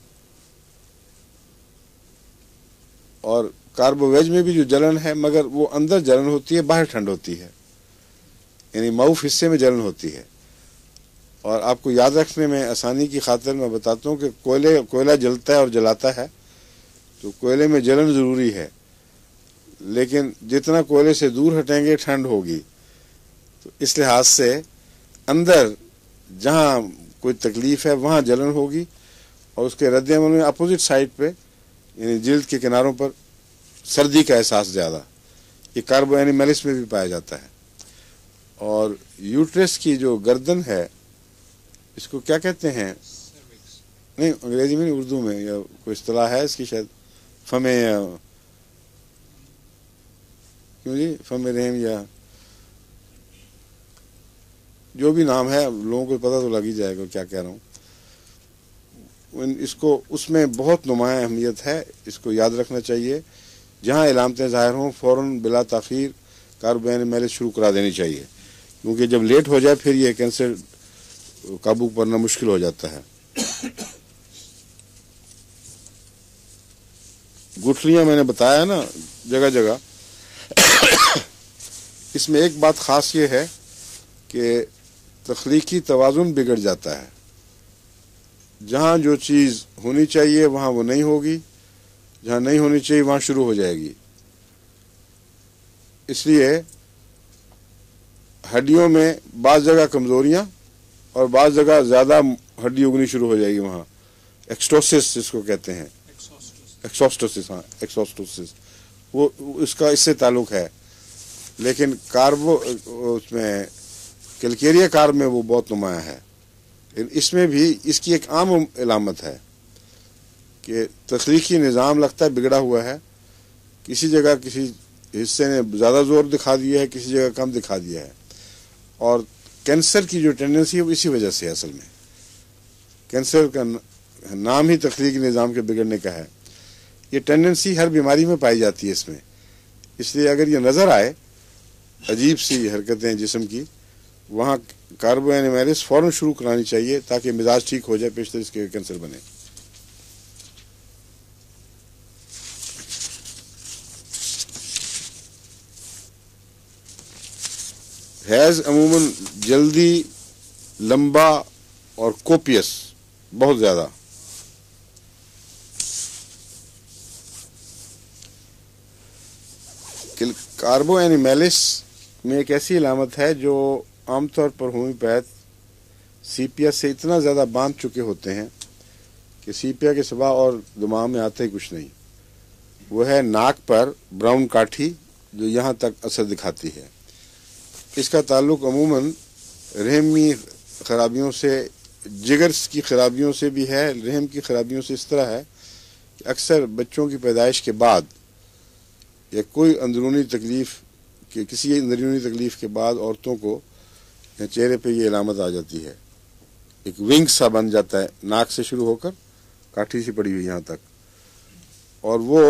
اور کاربوویج میں بھی جو جلن ہے مگر وہ اندر جلن ہوتی ہے، باہر ٹھنڈ ہوتی ہے، یعنی معاف حصے میں جلن ہوتی ہے۔ اور آپ کو یاد رکھنے میں آسانی کی خاطر میں بتاتا ہوں کہ کوئلہ جلتا ہے اور جلاتا ہے تو کوئلے میں جلن ضروری ہے، لیکن جتنا کوئلے سے دور ہٹیں گے ٹھنڈ ہوگی، تو اس لحاظ سے اندر جہاں کوئی تکلیف ہے وہاں جلن ہوگی، اور اس کے رد عمل میں اپوزٹ سائڈ پہ یعنی جلد کے کناروں پر سردی کا احساس زیادہ، یہ کاربو اینیمیلس میں بھی پایا جاتا ہے۔ اور یوٹرس کی جو گردن ہے اس کو کیا کہتے ہیں، نہیں انگریزی میں نہیں، اردو میں یا کوئی اصطلاح ہے اس کی شاید، فم کیوں جی فم رحم یا جو بھی نام ہے، لوگوں کو پتہ تو لگ ہی جائے گا کیا کہہ رہا ہوں۔ اس کو اس میں بہت نمایاں اہمیت ہے، اس کو یاد رکھنا چاہیے۔ جہاں علامتیں ظاہر ہوں فوراً بلا تاخیر کاربو اینیمیلس شروع کرا دینی چاہیے، کیونکہ جب لیٹ ہو جائے پھر یہ کینسر قابو پانا مشکل ہو جاتا ہے۔ گٹھلیاں میں نے بتایا نا جگہ جگہ، اس میں ایک بات خاص یہ ہے کہ تخلیقی توازن بگڑ جاتا ہے، جہاں جو چیز ہونی چاہیے وہاں وہ نہیں ہوگی، جہاں نہیں ہونی چاہیے وہاں شروع ہو جائے گی۔ اس لیے ہڈیوں میں بعض جگہ کمزوریاں اور بعض جگہ زیادہ ہڈی اگنی شروع ہو جائے گی، وہاں ایکسٹوسس جس کو کہتے ہیں، ایکسوسٹوسس، ہاں ایکسوسٹوسس، وہ اس کا اس سے تعلق ہے۔ لیکن اس میں کیلکیریا کارب میں وہ بہت نمایاں ہے۔ اس میں بھی اس کی ایک عام علامت ہے کہ تخلیقی نظام لگتا ہے بگڑا ہوا ہے، کسی جگہ کسی حصے نے زیادہ زور دکھا دیا ہے، کسی جگہ کم دکھا دیا ہے۔ اور کینسر کی جو ٹینڈنسی ہے وہ اسی وجہ سے ہے۔ اصل میں کینسر کا نام ہی تخلیقی نظام کے بگڑنے کا ہے۔ یہ ٹینڈنسی ہر بیماری میں پائی جاتی ہے اس میں، اس لیے اگر یہ نظر آئے عجیب سی حرکتیں جسم کی، وہاں کاربو اینیمیلس فوراً شروع کرانی چاہیے تاکہ مزاج ٹھیک ہو جائے، پیشتر اس کے کینسر بنے۔ حیض عموماً جلدی، لمبا اور کوپیس، بہت زیادہ۔ کاربو اینیمیلس میں ایک ایسی علامت ہے جو عام طور پر ہومیوپیتھ سیپیا سے اتنا زیادہ باندھ چکے ہوتے ہیں کہ سیپیا کے سوا اور دماغ میں آتا ہی کچھ نہیں۔ وہ ہے ناک پر براؤن کاٹھی جو یہاں تک اثر دکھاتی ہے۔ اس کا تعلق عموماً رحمی خرابیوں سے، جگر کی خرابیوں سے بھی ہے۔ رحم کی خرابیوں سے اس طرح ہے کہ اکثر بچوں کی پیدائش کے بعد یا کوئی اندرونی تکلیف کہ کسی اندرونی تکلیف کے بعد عورتوں کو چہرے پہ یہ علامت آ جاتی ہے، ایک ونگ سا بن جاتا ہے، ناک سے شروع ہو کر کاٹھی سی پڑی ہوئی یہاں تک۔ اور وہ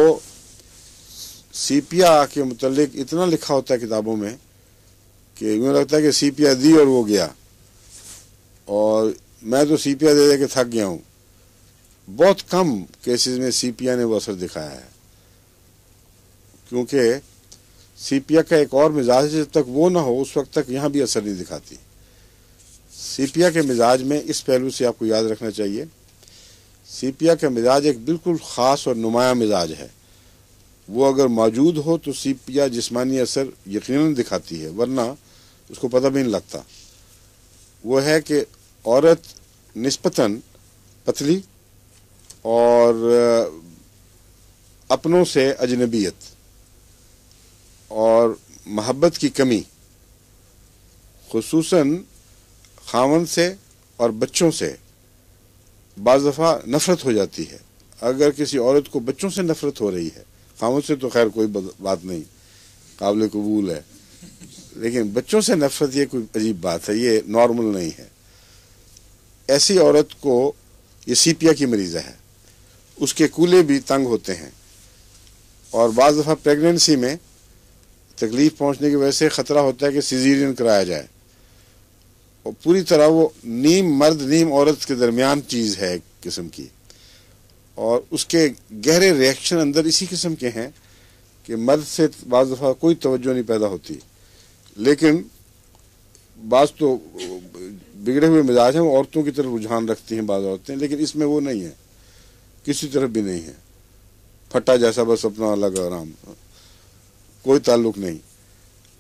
سیپیا کے متعلق اتنا لکھا ہوتا ہے کتابوں میں کہ یوں لگتا ہے کہ سیپیا دی اور وہ گیا، اور میں تو سیپیا دے دے کے تھک گیا ہوں۔ بہت کم کیسز میں سیپیا نے وہ اثر دکھایا ہے، کیونکہ سیپیا کا ایک اور مزاج ہے، جب تک وہ نہ ہو اس وقت تک یہاں بھی اثر نہیں دکھاتی۔ سیپیا کے مزاج میں اس پہلو سے آپ کو یاد رکھنا چاہیے، سیپیا کا مزاج ایک بالکل خاص اور نمایاں مزاج ہے۔ وہ اگر موجود ہو تو سیپیا جسمانی اثر یقیناً دکھاتی ہے، ورنہ اس کو پتہ بھی نہیں لگتا۔ وہ ہے کہ عورت نسبتاً پتلی اور اپنوں سے اجنبیت اور محبت کی کمی، خصوصاً خاوند سے اور بچوں سے بعض دفعہ نفرت ہو جاتی ہے۔ اگر کسی عورت کو بچوں سے نفرت ہو رہی ہے، خاوند سے تو خیر کوئی بات نہیں، قابل قبول ہے، لیکن بچوں سے نفرت یہ کوئی عجیب بات ہے، یہ نارمل نہیں ہے۔ ایسی عورت کو یہ سیپیا کی مریضہ ہے، اس کے کولے بھی تنگ ہوتے ہیں، اور بعض دفعہ پریگننسی میں تکلیف پہنچنے کی وجہ سے خطرہ ہوتا ہے کہ سیزیرین کرایا جائے، اور پوری طرح وہ نیم مرد نیم عورت کے درمیان چیز ہے ایک قسم کی، اور اس کے گہرے ریئیکشن اندر اسی قسم کے ہیں کہ مرد سے بعض دفعہ کوئی توجہ نہیں پیدا ہوتی، لیکن بعض تو بگڑے ہوئے مزاج ہیں، وہ عورتوں کی طرف رجحان رکھتی ہیں بعض عورتیں، لیکن اس میں وہ نہیں ہے، کسی طرف بھی نہیں ہے، پھٹا جیسا بس اپنا الگ آرام، کوئی تعلق نہیں۔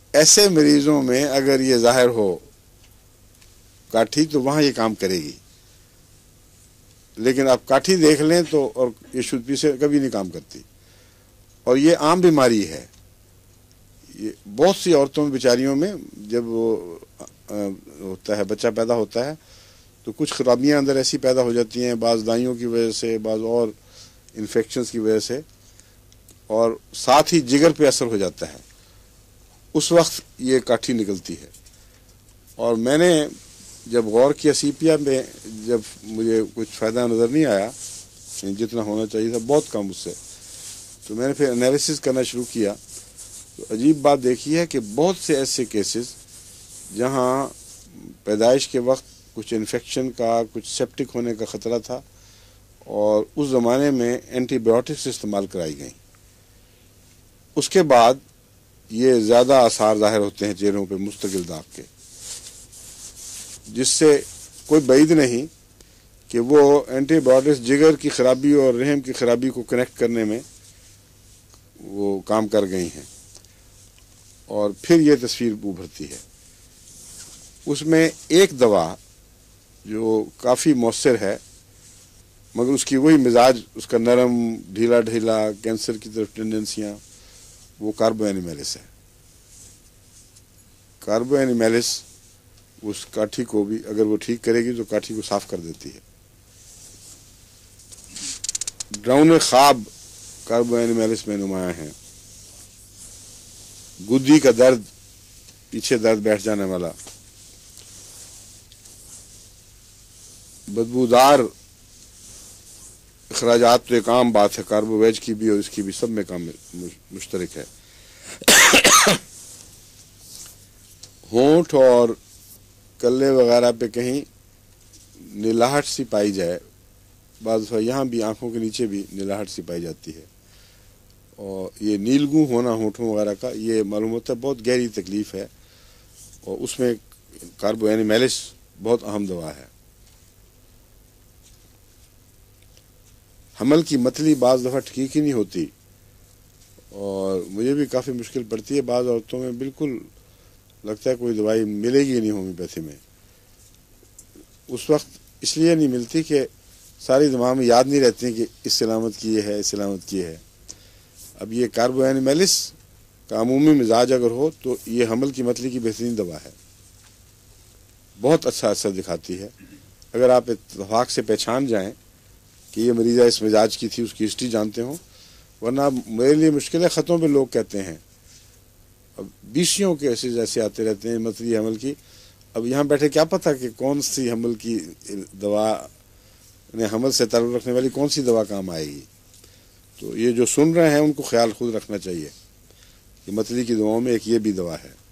ایسے مریضوں میں اگر یہ ظاہر ہو کاٹھی تو وہاں یہ کام کرے گی، لیکن آپ کاٹھی دیکھ لیں تو اور یہ شدپی سے کبھی نہیں کام کرتی، اور یہ عام بیماری ہے۔ یہ بہت سی عورتوں میں بیچاریوں میں جب وہ ہوتا ہے بچہ پیدا ہوتا ہے تو کچھ خرابیاں اندر ایسی پیدا ہو جاتی ہیں، بعض دائیوں کی وجہ سے، بعض اور انفیکشنز کی وجہ سے، اور ساتھ ہی جگر پہ اثر ہو جاتا ہے، اس وقت یہ کاٹھی نکلتی ہے۔ اور میں نے جب غور کیا سیپیا میں، جب مجھے کچھ فائدہ نظر نہیں آیا جتنا ہونا چاہیے تھا، بہت کم اس سے، تو میں نے پھر انالیسس کرنا شروع کیا۔ تو عجیب بات دیکھی ہے کہ بہت سے ایسے کیسز جہاں پیدائش کے وقت کچھ انفیکشن کا، کچھ سیپٹک ہونے کا خطرہ تھا، اور اس زمانے میں اینٹی بایوٹکس استعمال کرائی گئیں، اس کے بعد یہ زیادہ آثار ظاہر ہوتے ہیں چہروں پہ مستقل داغ کے، جس سے کوئی بعید نہیں کہ وہ اینٹی بایوٹکس جگر کی خرابی اور رحم کی خرابی کو کنیکٹ کرنے میں وہ کام کر گئی ہیں، اور پھر یہ تصویر ابھرتی ہے۔ اس میں ایک دوا جو کافی مؤثر ہے، مگر اس کی وہی مزاج، اس کا نرم ڈھیلا ڈھیلا کینسر کی طرف ٹینڈنسیاں، وہ کاربو اینیمیلس ہے۔ کاربو اینیمیلس اس کاٹھی کو بھی اگر وہ ٹھیک کرے گی تو کاٹھی کو صاف کر دیتی ہے۔ ڈراؤن خواب کاربو اینیمیلس میں نمایاں ہیں۔ گدی کا درد، پیچھے درد بیٹھ جانے والا، بدبودار اخراجات تو ایک عام بات ہے، کاربو ویج کی بھی اور اس کی بھی، سب میں کام مشترک ہے۔ ہونٹ اور کلے وغیرہ پہ کہیں نلاہٹ سی پائی جائے، بعض دفعہ یہاں بھی آنکھوں کے نیچے بھی نلاہٹ سی پائی جاتی ہے، اور یہ نیلگوں ہونا ہونٹوں وغیرہ کا، یہ معلوم ہوتا ہے بہت گہری تکلیف ہے، اور اس میں کاربو اینیمیلس بہت اہم دوا ہے۔ حمل کی متلی بعض دفعہ ٹھیک ہی نہیں ہوتی، اور مجھے بھی کافی مشکل پڑتی ہے، بعض عورتوں میں بالکل لگتا ہے کوئی دوائی ملے گی نہیں ہومیوپیتھی میں۔ اس وقت اس لیے نہیں ملتی کہ ساری دماغ میں یاد نہیں رہتی کہ اس علامت کی یہ ہے، اس علامت کی ہے۔ اب یہ کاربو اینیمیلس کا عمومی مزاج اگر ہو تو یہ حمل کی متلی کی بہترین دوا ہے، بہت اچھا اثر دکھاتی ہے اگر آپ اتفاق سے پہچان جائیں کہ یہ مریضہ اس مزاج کی تھی، اس کی ہسٹری جانتے ہوں، ورنہ میرے لیے مشکل ہے، خطوں پہ لوگ کہتے ہیں، اب بیسیوں کیسز ایسے آتے رہتے ہیں متلی حمل کی، اب یہاں بیٹھے کیا پتہ کہ کون سی حمل کی دوا، حمل سے تعلق رکھنے والی کون سی دوا کام آئے گی۔ تو یہ جو سن رہے ہیں ان کو خیال خود رکھنا چاہیے کہ متلی کی دواؤں میں ایک یہ بھی دوا ہے۔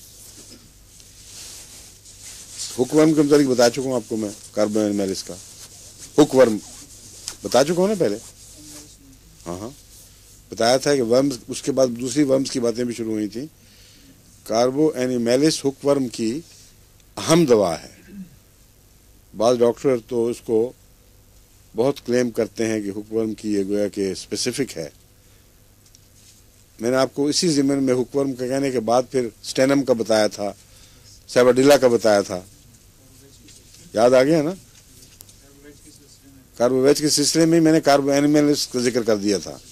ہک ورم کے متعلق بتا چکا ہوں آپ کو میں، کاربو اینیمیلس کا ہک ورم بتا چکا ہوں نا پہلے، ہاں بتایا تھا کہ ورمز، اس کے بعد دوسری ورمز کی باتیں بھی شروع ہوئی تھیں۔ کاربو اینیمیلس ہک ورم کی اہم دوا ہے۔ بعض ڈاکٹر تو اس کو بہت کلیم کرتے ہیں کہ ہک ورم کی یہ گویا کہ اسپیسیفک ہے۔ میں نے آپ کو اسی ضمن میں ہک ورم کا کہنے کے بعد پھر سٹینم کا بتایا تھا، سیباڈیلا کا بتایا تھا، یاد آ گیا نا؟ کاربو ویج کے سلسلے میں میں نے کاربو اینیمیلس کا ذکر کر دیا تھا۔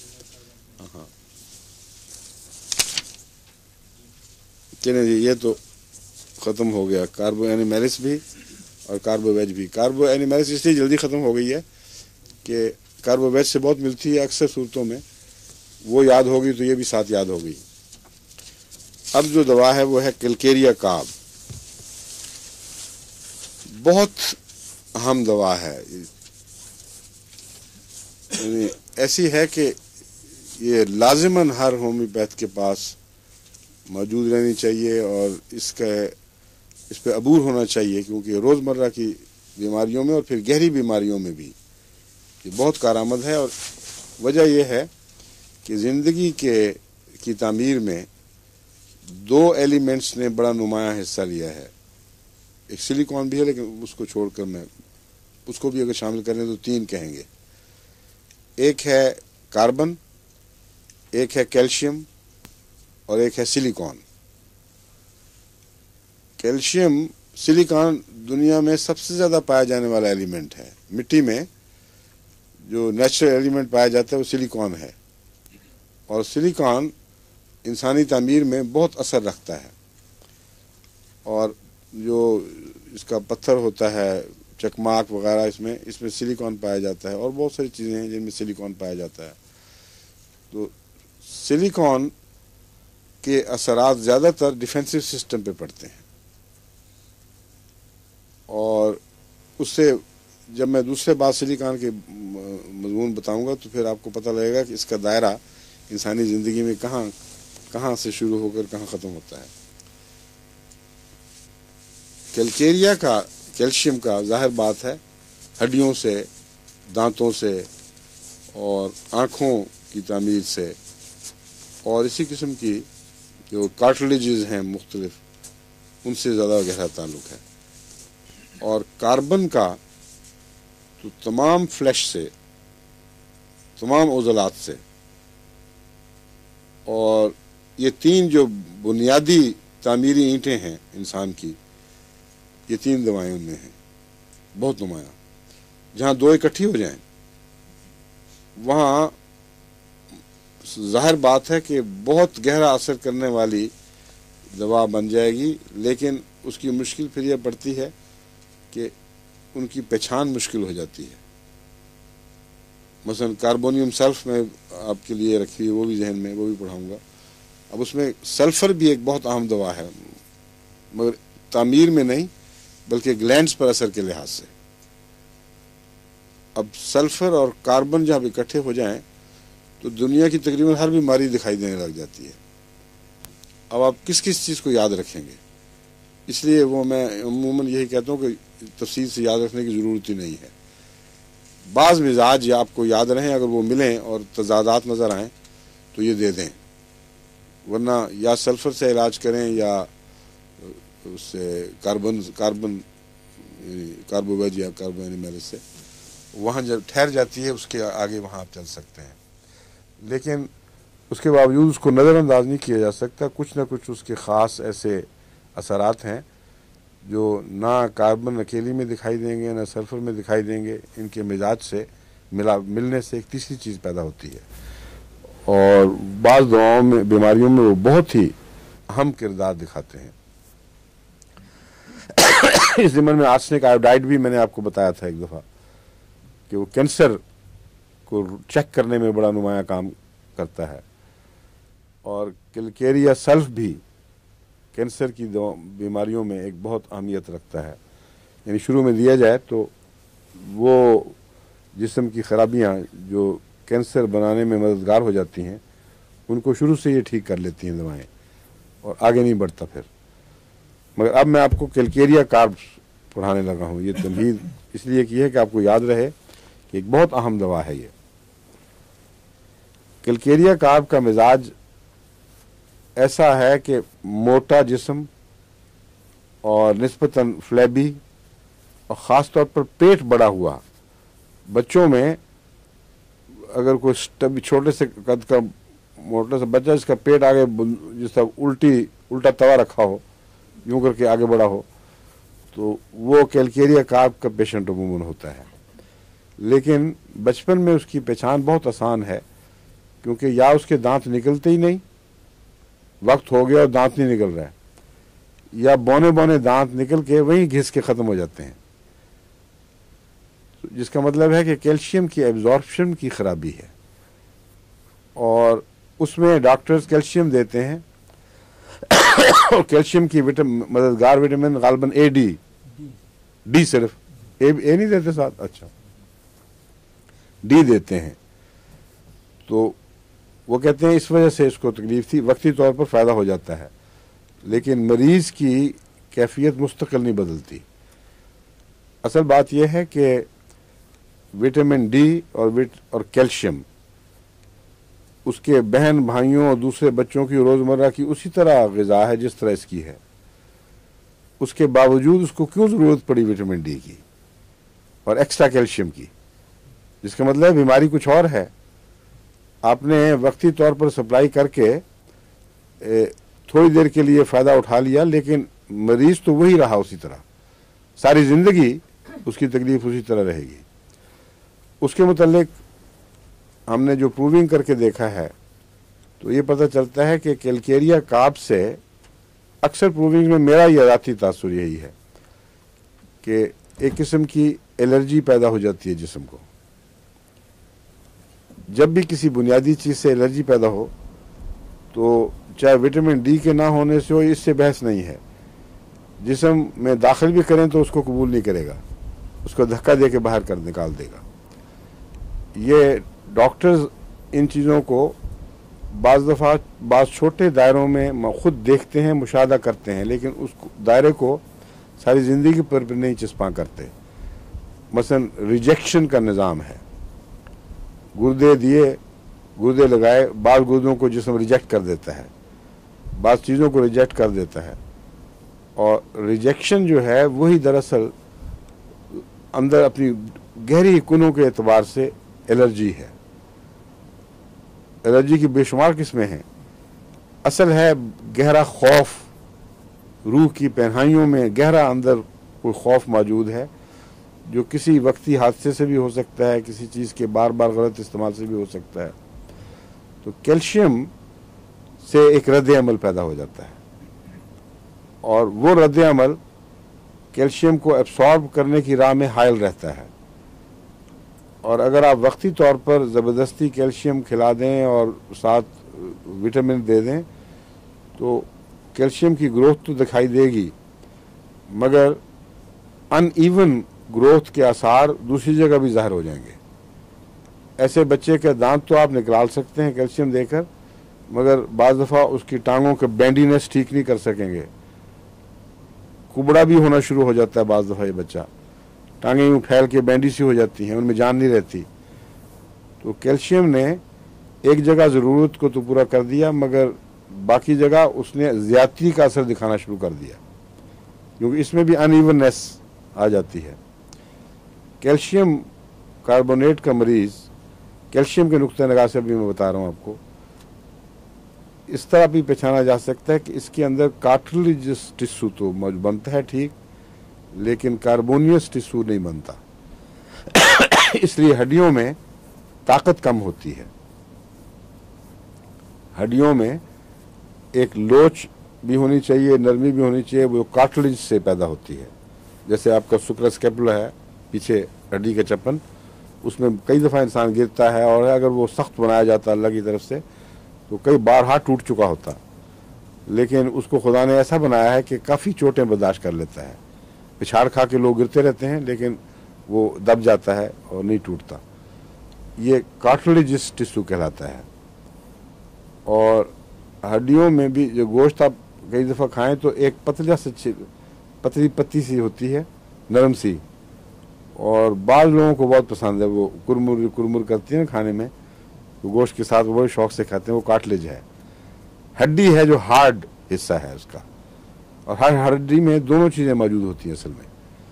چلیں جی، یہ تو ختم ہو گیا، کاربو اینیمیلس بھی اور کاربو ویج بھی۔ کاربو اینیمیلس اس لیے جلدی ختم ہو گئی ہے کہ کاربو ویج سے بہت ملتی ہے اکثر صورتوں میں، وہ یاد ہوگی تو یہ بھی ساتھ یاد ہوگی۔ اب جو دوا ہے وہ ہے کیلکیریا کاب، بہت اہم دوا ہے، یعنی ایسی ہے کہ یہ لازماً ہر ہومیوپیتھ کے پاس موجود رہنی چاہیے، اور اس پہ عبور ہونا چاہیے، کیونکہ روزمرہ کی بیماریوں میں اور پھر گہری بیماریوں میں بھی یہ بہت کارآمد ہے۔ اور وجہ یہ ہے کہ زندگی کی تعمیر میں دو ایلیمنٹس نے بڑا نمایاں حصہ لیا ہے، ایک سلیکون بھی ہے لیکن اس کو چھوڑ کر میں اس کو بھی اگر شامل کریں تو تین کہیں گے، ایک ہے کاربن، ایک ہے کیلشیم، اور ایک ہے سلیکون۔ کیلشیم سلیکان دنیا میں سب سے زیادہ پایا جانے والا ایلیمنٹ ہے. مٹی میں جو نیچرل ایلیمنٹ پایا جاتا ہے وہ سلیکان ہے، اور سلیکان انسانی تعمیر میں بہت اثر رکھتا ہے. اور جو اس کا پتھر ہوتا ہے، چکماک وغیرہ، اس میں سلیکان پایا جاتا ہے، اور بہت ساری چیزیں ہیں جن میں سلیکان پایا جاتا ہے. تو سلیکان کے اثرات زیادہ تر ڈیفینسو سسٹم پہ پڑتے ہیں، اور اس سے جب میں دوسرے بات سلیکان کے مضمون بتاؤں گا تو پھر آپ کو پتہ لگے گا کہ اس کا دائرہ انسانی زندگی میں کہاں سے شروع ہو کر کہاں ختم ہوتا ہے. کیلشیم کا ظاہر بات ہے ہڈیوں سے، دانتوں سے، اور آنکھوں کی تعمیر سے، اور اسی قسم کی جو کارٹلیجز ہیں مختلف، ان سے زیادہ گہرا تعلق ہے. اور کاربن کا تو تمام فلیش سے، تمام عضلات سے، اور یہ تین جو بنیادی تعمیری اینٹیں ہیں انسان کی، یہ تین دوائیں ان میں ہیں بہت نمایاں. جہاں دو اکٹھی ہو جائیں وہاں ظاہر بات ہے کہ بہت گہرا اثر کرنے والی دوا بن جائے گی، لیکن اس کی مشکل پھر یہ پڑتی ہے کہ ان کی پہچان مشکل ہو جاتی ہے. مثلا کاربونیم سلف میں آپ کے لیے رکھی ہے، وہ بھی ذہن میں، وہ بھی پڑھاؤں گا. اب اس میں سلفر بھی ایک بہت اہم دوا ہے، مگر تعمیر میں نہیں بلکہ گلینڈز پر اثر کے لحاظ سے. اب سلفر اور کاربن جب اکٹھے ہو جائیں تو دنیا کی تقریباً ہر بیماری دکھائی دینے لگ جاتی ہے. اب آپ کس چیز کو یاد رکھیں گے؟ اس لیے وہ میں عموماً یہی کہتا ہوں کہ تفصیل سے یاد رکھنے کی ضرورت ہی نہیں ہے. بعض مزاج یا آپ کو یاد رہیں، اگر وہ ملیں اور تضادات نظر آئیں تو یہ دے دیں، ورنہ یا سلفر سے علاج کریں یا اس سے کاربوویج یا کاربو اینیمیلس سے. وہاں جب ٹھہر جاتی ہے اس کے آگے وہاں آپ چل سکتے ہیں، لیکن اس کے باوجود اس کو نظر انداز نہیں کیا جا سکتا. کچھ نہ کچھ اس کے خاص ایسے اثرات ہیں جو نہ کاربن اکیلی میں دکھائی دیں گے نہ سلفر میں دکھائی دیں گے. ان کے مزاج سے ملنے سے ایک تیسری چیز پیدا ہوتی ہے، اور بعض دواؤں میں، بیماریوں میں وہ بہت ہی اہم کردار دکھاتے ہیں. اس ضمن میں آرسنک آیوڈائڈ بھی میں نے آپ کو بتایا تھا ایک دفعہ کہ وہ کینسر کو چیک کرنے میں بڑا نمایاں کام کرتا ہے. اور کیلکیریا سلف بھی کینسر کی بیماریوں میں ایک بہت اہمیت رکھتا ہے. یعنی شروع میں دیا جائے تو وہ جسم کی خرابیاں جو کینسر بنانے میں مددگار ہو جاتی ہیں ان کو شروع سے یہ ٹھیک کر لیتی ہیں دوائیں، اور آگے نہیں بڑھتا پھر. مگر اب میں آپ کو کیلکیریا کاربس پڑھانے لگا ہوں. یہ تمہید اس لیے کی ہے کہ آپ کو یاد رہے کہ ایک بہت اہم دوا ہے یہ. کیلکیریا کارب کا مزاج ایسا ہے کہ موٹا جسم اور نسبتاً فلیبی، اور خاص طور پر پیٹ بڑا ہوا. بچوں میں اگر کوئی چھوٹے سے قد کا موٹا سا بچہ جس کا پیٹ آگے جس کا الٹا توا رکھا ہو، یوں کر کے آگے بڑا ہو، تو وہ کیلکیریا کارب کا پیشنٹ عموماً ہوتا ہے. لیکن بچپن میں اس کی پہچان بہت آسان ہے، کیونکہ یا اس کے دانت نکلتے ہی نہیں، وقت ہو گیا اور دانت نہیں نکل رہا ہے، یا بونے دانت نکل کے وہیں گھس کے ختم ہو جاتے ہیں، جس کا مطلب ہے کہ کیلشیم کی ایبزارپشن کی خرابی ہے. اور اس میں ڈاکٹرز کیلشیم دیتے ہیں، اور کیلشیم کی مددگار وٹامن غالباً ڈی صرف اے نہیں دیتے ساتھ، اچھا ڈی دیتے ہیں. تو وہ کہتے ہیں اس وجہ سے اس کو تکلیف تھی، وقتی طور پر فائدہ ہو جاتا ہے، لیکن مریض کی کیفیت مستقل نہیں بدلتی. اصل بات یہ ہے کہ وٹامن ڈی اور کیلشیم اس کے بہن بھائیوں اور دوسرے بچوں کی روزمرہ کی اسی طرح غذا ہے جس طرح اس کی ہے. اس کے باوجود اس کو کیوں ضرورت پڑی وٹامن ڈی کی اور ایکسٹرا کیلشیم کی؟ جس کا مطلب بیماری کچھ اور ہے. آپ نے وقتی طور پر سپلائی کر کے تھوڑی دیر کے لیے فائدہ اٹھا لیا، لیکن मरीज तो वही रहा उसी तरह, सारी ज़िंदगी उसकी तकलीफ उसी तरह रहेगी। उसके मुतल्लिक हमने जो प्रूविंग करके देखा है तो ये पता चलता है कि कैलकेरिया कार्ब से अक्सर प्रूविंग में मेरा यह ज़ाती तासुर यही है कि एक किस्म की एलर्जी पैदा हो जाती है जिस्म को। जब भी किसी बुनियादी चीज़ से एलर्जी पैदा हो तो चाहे विटामिन डी के ना होने से हो, इससे बहस नहीं है, जिस्म में दाखिल भी करें तो उसको कबूल नहीं करेगा, उसको धक्का दे के बाहर कर निकाल देगा। ये डॉक्टर्स इन चीज़ों को बाज़ दफ़ा बाज़ छोटे दायरों में खुद देखते हैं, मुशाहदा करते हैं, लेकिन उस दायरे को सारी ज़िंदगी पर नहीं चिस्पा करते। मसलन रिजेक्शन का निज़ाम है, गुर्दे दिए, गुर्दे लगाए, बाज़ गुर्दों को जिस्म रिजेक्ट कर देता है, बाज़ चीज़ों को रिजेक्ट कर देता है, और रिजेक्शन जो है वही दरअसल अंदर अपनी गहरी कुनों के एतबार से एलर्जी है। एलर्जी की बेशुमार किस्में हैं। असल है गहरा खौफ, रूह की पहनाइयों में गहरा अंदर कोई खौफ मौजूद है जो किसी वक्ती हादसे से भी हो सकता है, किसी चीज़ के बार बार गलत इस्तेमाल से भी हो सकता है। तो कैल्शियम से एक रद्द अमल पैदा हो जाता है और वो रद्द अमल कैल्शियम को एब्सॉर्ब करने की राह में हायल रहता है। और अगर आप वक्ती तौर पर ज़बरदस्ती कैल्शियम खिला दें और साथ विटामिन दे दें तो कैल्शियम की ग्रोथ तो दिखाई देगी, मगर अनइवन ग्रोथ के आसार दूसरी जगह भी ज़ाहिर हो जाएंगे। ऐसे बच्चे के दांत तो आप निकाल सकते हैं कैल्शियम देकर, मगर बाज़ दफ़ा उसकी टांगों के बेंडीनेस ठीक नहीं कर सकेंगे, कुबड़ा भी होना शुरू हो जाता है। बाज़ दफ़ा ये बच्चा टांगें यूँ फैल के बैंडी सी हो जाती हैं, उनमें जान नहीं रहती। तो कैल्शियम ने एक जगह ज़रूरत को तो पूरा कर दिया, मगर बाकी जगह उसने ज़्यादती का असर दिखाना शुरू कर दिया, क्योंकि इसमें भी अनइवननेस आ जाती है। कैल्शियम कार्बोनेट का मरीज़ कैल्शियम के नुक्ते नगाह से भी मैं बता रहा हूँ आपको, इस तरह भी पहचाना जा सकता है कि इसके अंदर कार्टिलेजस टिश्यू तो बनता है ठीक, लेकिन कार्बोनियस टिश्यू नहीं बनता। इसलिए हड्डियों में ताकत कम होती है। हड्डियों में एक लोच भी होनी चाहिए, नरमी भी होनी चाहिए, वो कार्टिलेज से पैदा होती है। जैसे आपका सुक्रास्कैपुला है, पीछे हड्डी का चप्पन, उसमें कई दफ़ा इंसान गिरता है और अगर वो सख्त बनाया जाता अल्लाह की तरफ से तो कई बार हाथ टूट चुका होता, लेकिन उसको खुदा ने ऐसा बनाया है कि काफ़ी चोटें बर्दाश्त कर लेता है। पिछाड़ खा के लोग गिरते रहते हैं लेकिन वो दब जाता है और नहीं टूटता। ये कार्टिलेजस टिश्यू कहलाता है। और हड्डियों में भी जो गोश्त आप कई दफ़ा खाएं तो एक पतली पत्ती सी होती है, नरम सी, और बाज़ लोगों को बहुत पसंद है, वो कुरमुर कुरमुर करती है ना खाने में, तो गोश्त के साथ बड़े शौक से खाते हैं। वो कार्टिलेज है, हड्डी है जो हार्ड हिस्सा है उसका, और हर हड्डी में दोनों चीज़ें मौजूद होती हैं असल में।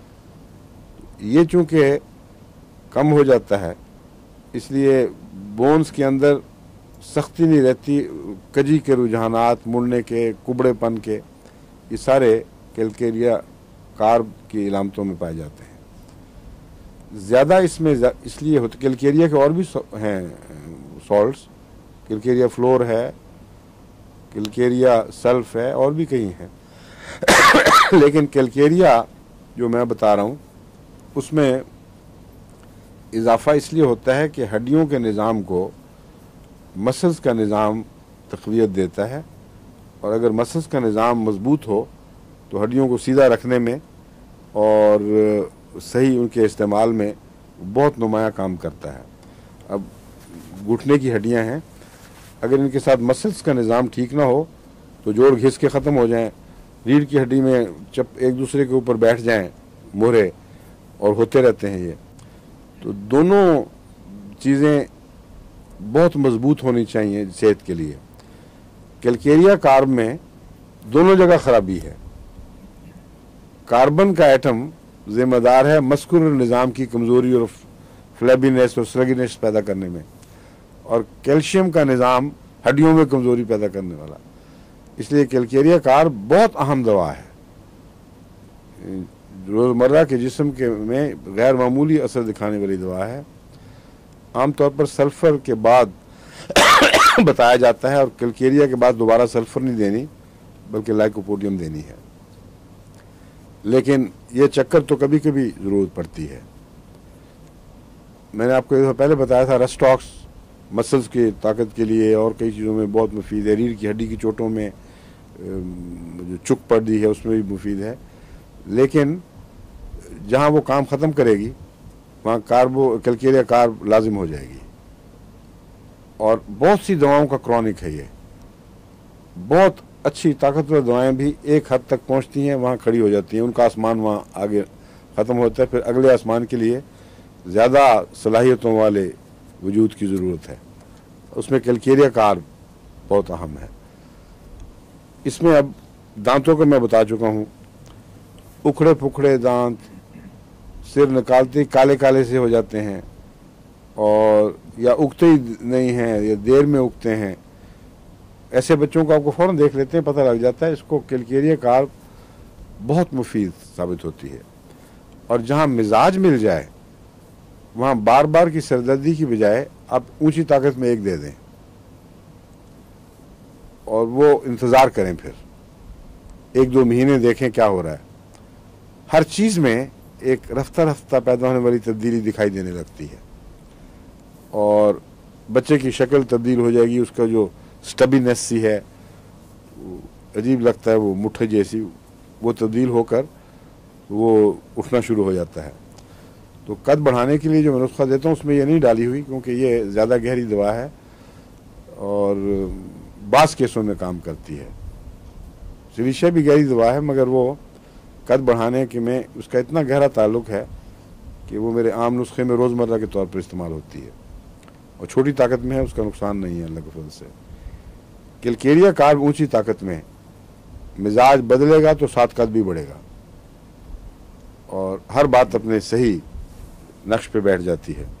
ये चूँकि कम हो जाता है इसलिए बोन्स के अंदर सख्ती नहीं रहती, कजी के रुझानात, मुड़ने के, कुबड़ेपन के, ये सारे कैलकेरिया कार्ब की इलामतों में पाए जाते हैं। ज़्यादा इसमें इसलिए होते, कैलकेरिया के और भी हैं सॉल्ट्स, कैलकेरिया फ्लोर है, कैलकेरिया सल्फ है, और भी कई हैं। लेकिन कैलकेरिया जो मैं बता रहा हूँ उसमें इजाफा इसलिए होता है कि हड्डियों के निज़ाम को मसल्स का निज़ाम तक़वियत देता है, और अगर मसल्स का निज़ाम मजबूत हो तो हड्डियों को सीधा रखने में और सही उनके इस्तेमाल में बहुत नुमाया काम करता है। अब घुटने की हड्डियां हैं, अगर इनके साथ मसल्स का निज़ाम ठीक ना हो तो जोड़ घिस के ख़त्म हो जाएं, रीढ़ की हड्डी में एक दूसरे के ऊपर बैठ जाएं मोहरे, और होते रहते हैं ये। तो दोनों चीज़ें बहुत मजबूत होनी चाहिए सेहत के लिए। कैलकेरिया कार्ब में दोनों जगह खराबी है। कार्बन का एटम जिम्मेदार है मस्कुलर निज़ाम की कमज़ोरी और फ्लैबीनेस और स्लगीनेस पैदा करने में, और कैल्शियम का निज़ाम हड्डियों में कमज़ोरी पैदा करने वाला। इसलिए कैलकेरिया कार्ब बहुत अहम दवा है। روزمرہ کے جسم کے میں غیر معمولی اثر دکھانے والی دوا ہے. عام طور پر سلفر کے بعد بتایا جاتا ہے، اور کیلکیریا کے بعد دوبارہ سلفر نہیں دینی بلکہ لائکوپوڈیم دینی ہے. لیکن یہ چکر تو کبھی کبھی ضرورت پڑتی ہے. میں نے آپ کو ایک پہلے بتایا تھا رسٹاکس مسلز کی طاقت کے لیے اور کئی چیزوں میں بہت مفید ہے. ریڑھ کی ہڈی کی چوٹوں میں جو چک پڑ دی ہے اس میں بھی مفید ہے. لیکن جہاں وہ کام ختم کرے گی وہاں کیلکیریا کارب لازم ہو جائے گی. اور بہت سی دواؤں کا کرونک ہے. یہ بہت اچھی طاقتور دوائیں بھی ایک حد تک پہنچتی ہیں، وہاں کھڑی ہو جاتی ہیں، ان کا آسمان وہاں آگے ختم ہوتا ہے. پھر اگلے آسمان کے لیے زیادہ صلاحیتوں والے وجود کی ضرورت ہے. اس میں کیلکیریا کارب بہت اہم ہے. اس میں اب دانتوں کا میں بتا چکا ہوں. اکھڑے پکھڑے دانت، سر نکالتے کالے کالے سے ہو جاتے ہیں اور یا اگتے ہی نہیں ہیں یا دیر میں اگتے ہیں، ایسے بچوں کو آپ کو فوراً دیکھ لیتے ہیں، پتہ لگ جاتا ہے. اس کو کیلکیریا کارب بہت مفید ثابت ہوتی ہے. اور جہاں مزاج مل جائے وہاں بار بار کی سردردی کی بجائے آپ اونچی طاقت میں ایک دے دیں اور وہ انتظار کریں، پھر 1-2 مہینے دیکھیں کیا ہو رہا ہے. ہر چیز میں ایک رفتہ رفتہ پیدا ہونے والی تبدیلی دکھائی دینے لگتی ہے، اور بچے کی شکل تبدیل ہو جائے گی. اس کا جو سٹبینس سی ہے، عجیب لگتا ہے، وہ مٹھے جیسی، وہ تبدیل ہو کر وہ اٹھنا شروع ہو جاتا ہے. تو قد بڑھانے کے لیے جو میں نسخہ دیتا ہوں اس میں یہ نہیں ڈالی ہوئی، کیونکہ یہ زیادہ گہری دوا ہے اور بعض کیسوں میں کام کرتی ہے. سلیشیا بھی گہری دوا ہے، مگر وہ قد بڑھانے کے میں اس کا اتنا گہرا تعلق ہے کہ وہ میرے عام نسخے میں روزمرہ کے طور پر استعمال ہوتی ہے، اور چھوٹی طاقت میں ہے، اس کا نقصان نہیں ہے اللہ کے فضل سے. کیلکیریا کارب اونچی طاقت میں، مزاج بدلے گا تو ساتھ قد بھی بڑھے گا، اور ہر بات اپنے صحیح نقش پہ بیٹھ جاتی ہے.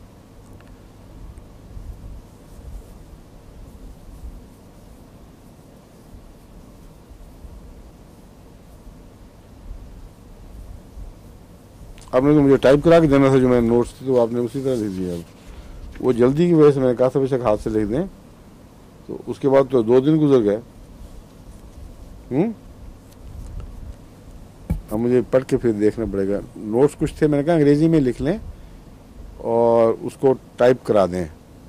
آپ نے تو مجھے ٹائپ کرا کے دینا تھا جو میں نوٹس تھے، تو آپ نے اسی طرح لکھ دیا. وہ جلدی کی وجہ سے میں نے کہا تھا بے شک ہاتھ سے لکھ دیں، تو اس کے بعد تو 2 دن گزر گئے. اب مجھے پڑھ کے پھر دیکھنا پڑے گا. نوٹس کچھ تھے، میں نے کہا انگریزی میں لکھ لیں اور اس کو ٹائپ کرا دیں.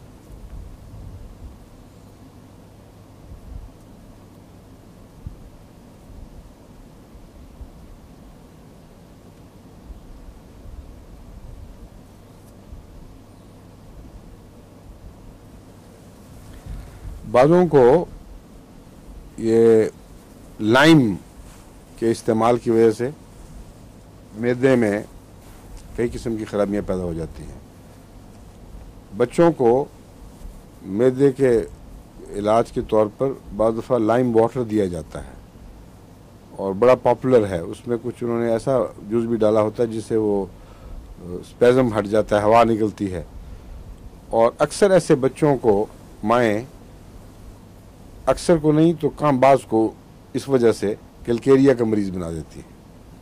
بعضوں کو یہ لائم کے استعمال کی وجہ سے معدے میں کئی قسم کی خرابیاں پیدا ہو جاتی ہیں. بچوں کو معدے کے علاج کے طور پر بعض دفعہ لائم واٹر دیا جاتا ہے اور بڑا پاپولر ہے. اس میں کچھ انہوں نے ایسا جوس بھی ڈالا ہوتا ہے جس سے وہ اسپیزم ہٹ جاتا ہے، ہوا نکلتی ہے. اور اکثر ایسے بچوں کو مائیں، اکثر کو نہیں تو کم بعض کو، اس وجہ سے کیلکیریا کا مریض بنا دیتی ہے.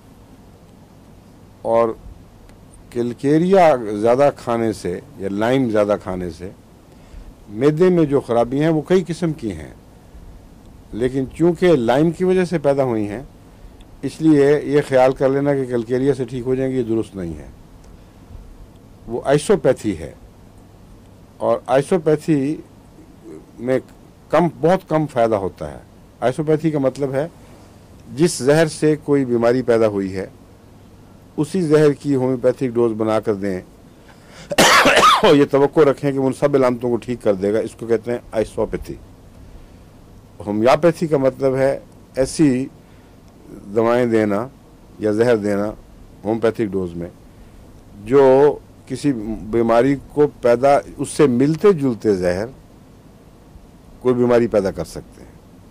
اور کیلکیریا زیادہ کھانے سے یا لائم زیادہ کھانے سے معدے میں جو خرابی ہیں وہ کئی قسم کی ہیں، لیکن چونکہ لائم کی وجہ سے پیدا ہوئی ہیں اس لیے یہ خیال کر لینا کہ کیلکیریا سے ٹھیک ہو جائیں گے، یہ درست نہیں ہے. وہ آئسوپیتھی ہے، اور آئسوپیتھی میں بہت کم فائدہ ہوتا ہے. آئسوپیتھی کا مطلب ہے جس زہر سے کوئی بیماری پیدا ہوئی ہے اسی زہر کی ہومیوپیتھک ڈوز بنا کر دیں اور یہ توقع رکھیں کہ ان سب علامتوں کو ٹھیک کر دے گا. اس کو کہتے ہیں آئسوپیتھی. ہومیوپیتھی کا مطلب ہے ایسی دوائیں دینا یا زہر دینا ہومیوپیتھک ڈوز میں جو کسی بیماری کو اس سے ملتے جلتے زہر کوئی بیماری پیدا کر سکتے ہیں.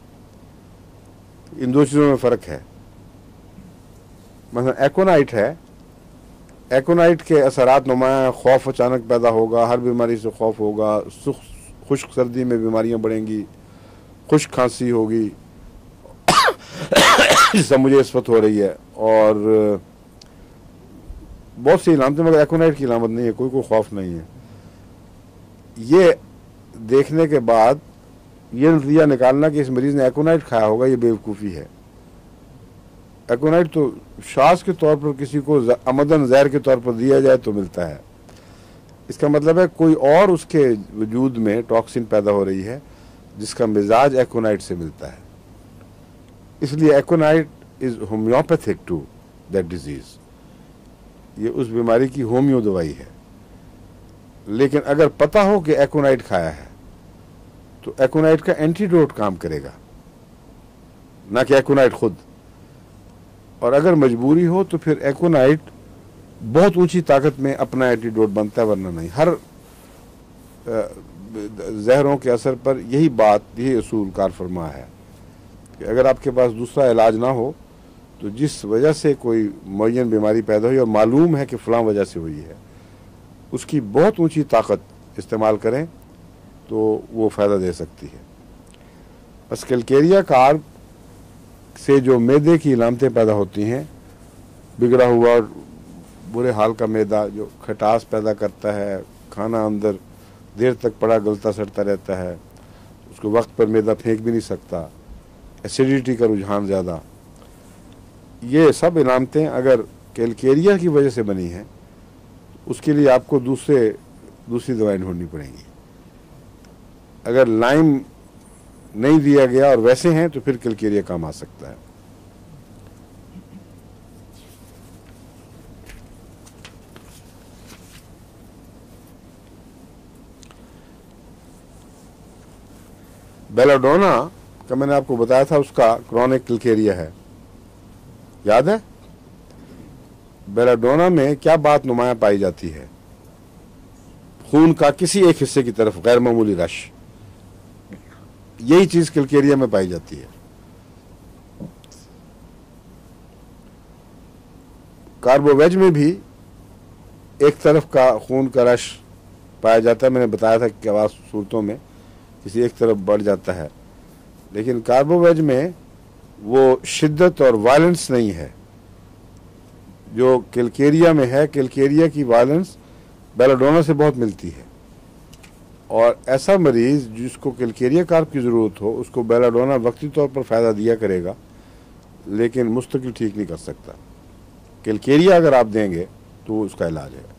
ان 2 چیزوں میں فرق ہے. مثلا ایکونائٹ ہے، ایکونائٹ کے اثرات نمایاں، خوف اچانک پیدا ہوگا، ہر بیماری سے خوف ہوگا، خشک سردی میں بیماریاں بڑھیں گی، خشک کھانسی ہوگی جس سے مجھے اس وقت ہو رہی ہے، और बहुत सी इलामतें, मगर एकोनाइट की इलामत नहीं है, कोई खौफ नहीं है। ये देखने के बाद ये नतीजा निकालना कि इस मरीज ने एकोनाइट खाया होगा, ये बेवकूफ़ी है। एकोनाइट तो श्वास के तौर पर किसी को अमदन जहर के तौर पर दिया जाए तो मिलता है। इसका मतलब है कोई और उसके वजूद में टॉक्सिन पैदा हो रही है जिसका मिजाज एकोनाइट से मिलता है। इसलिए aconite is homeopathic to that disease, ये उस बीमारी की होम्यो दवाई है। लेकिन अगर पता हो कि एकोनाइट खाया है तो एकोनाइट का एंटीडोट काम करेगा, ना कि एकोनाइट खुद। और अगर मजबूरी हो तो फिर एकोनाइट बहुत ऊंची ताकत में अपना एंटीडोट बनता है, वरना नहीं। हर जहरों के असर पर यही असूल कार फरमा है कि अगर आपके पास दूसरा इलाज ना हो तो जिस वजह से कोई मुअय्यन बीमारी पैदा हुई और मालूम है कि फलां वजह से हुई है, उसकी बहुत ऊंची ताकत इस्तेमाल करें तो वो फ़ायदा दे सकती है। बस कैलकेरिया कार्ब से जो मैदे की इलामतें पैदा होती हैं, बिगड़ा हुआ और बुरे हाल का मैदा जो खटास पैदा करता है, खाना अंदर देर तक पड़ा गलता सड़ता रहता है, उसको वक्त पर मैदा फेंक भी नहीं सकता, एसिडिटी का रुझान ज़्यादा, ये सब इलामतें अगर कैलकेरिया की वजह से बनी हैं उसके लिए आपको दूसरी दवाएं ढूंढनी पड़ेंगी। अगर लाइम नहीं दिया गया और वैसे हैं तो फिर कैलकेरिया काम आ सकता है। बेलाडोना का मैंने आपको बताया था, उसका क्रॉनिक कैलकेरिया है, याद है? बेलाडोना में क्या बात नुमाया पाई जाती है? खून का किसी एक हिस्से की तरफ गैर मामूली रश, यही चीज कैलकेरिया में पाई जाती है। कार्बोवेज में भी एक तरफ का खून का रश पाया जाता है। मैंने बताया था कि आवाज सूरतों में किसी एक तरफ बढ़ जाता है, लेकिन कार्बोवेज में वो शिद्दत और वायलेंस नहीं है जो कैलकेरिया में है। कैलकेरिया की वायलेंस बेलाडोना से बहुत मिलती है, और ऐसा मरीज जिसको कैलकेरिया कार्ब की ज़रूरत हो उसको बेलाडोना वक्ती तौर पर फ़ायदा दिया करेगा, लेकिन मुस्तकिल ठीक नहीं कर सकता। कैलकेरिया अगर आप देंगे तो उसका इलाज है।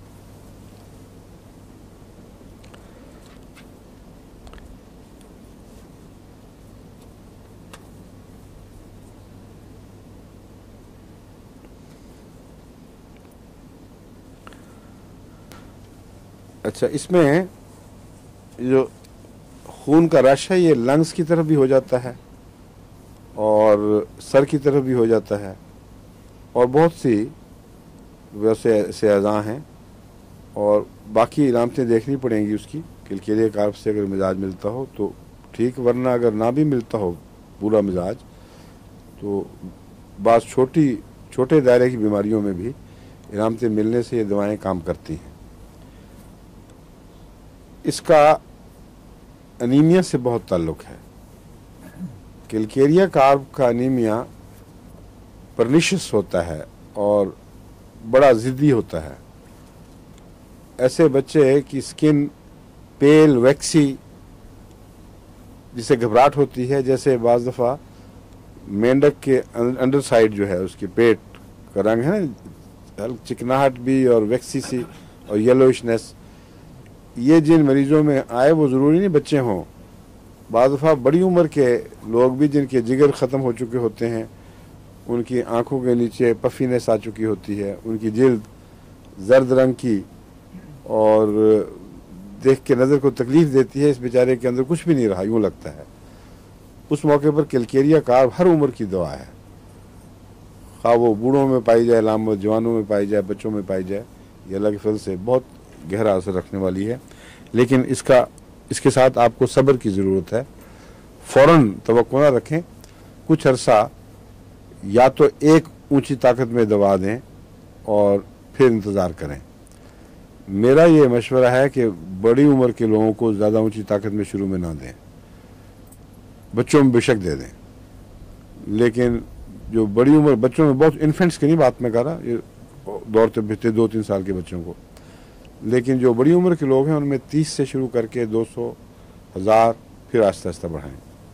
अच्छा, इसमें जो खून का रश है ये लंग्स की तरफ भी हो जाता है और सर की तरफ भी हो जाता है, और बहुत सी वैसे अज़ा हैं, और बाकी इलामतें देखनी पड़ेंगी उसकी। कैलकेरिया कार्ब से अगर मिजाज मिलता हो तो ठीक, वरना अगर ना भी मिलता हो पूरा मिजाज तो बाज़ छोटे दायरे की बीमारियों में भी इलामतें मिलने से ये दवाएं काम करती हैं। इसका अनीमिया से बहुत ताल्लुक़ है। कैलकेरिया कार्ब का अनीमिया परनिशियस होता है और बड़ा ज़िद्दी होता है। ऐसे बच्चे की स्किन पेल वैक्सी, जिसे घबराहट होती है, जैसे बाज़ दफ़ा मेंढक के अंडर साइड जो है उसके पेट का रंग है ना, चिकनाहट भी और वैक्सी सी और येलोइशनेस, ये जिन मरीजों में आए वो ज़रूरी नहीं बच्चे हों, बाज़ दफ़ा बड़ी उम्र के लोग भी जिनके जिगर ख़त्म हो चुके होते हैं, उनकी आंखों के नीचे पफीनेस आ चुकी होती है, उनकी जिल्द जर्द रंग की और देख के नज़र को तकलीफ़ देती है, इस बेचारे के अंदर कुछ भी नहीं रहा यूँ लगता है। उस मौके पर कैलकेरिया कार्ब हर उम्र की दवा है, खा वो बूढ़ों में पाई जाए, लाम जवानों में पाई जाए, बच्चों में पाई जाए, ये अल्लाह के फजल से बहुत गहरा असर रखने वाली है। लेकिन इसके साथ आपको सब्र की ज़रूरत है। फ़ौरन तवक्को ना रखें, कुछ अरसा या तो एक ऊंची ताकत में दवा दें और फिर इंतज़ार करें। मेरा ये मशवरा है कि बड़ी उम्र के लोगों को ज़्यादा ऊंची ताकत में शुरू में ना दें, बच्चों में बेशक दे दें, लेकिन جو بڑی عمر بچوں میں، بہت انفینٹس کی نہیں بات میں کر رہا، یہ دوڑتے پھرتے 2-3 سال کے بچوں کو، لیکن جو بڑی عمر کے لوگ ہیں ان میں 30 سے شروع کر کے 200، 1000، پھر آہستہ آہستہ بڑھائیں۔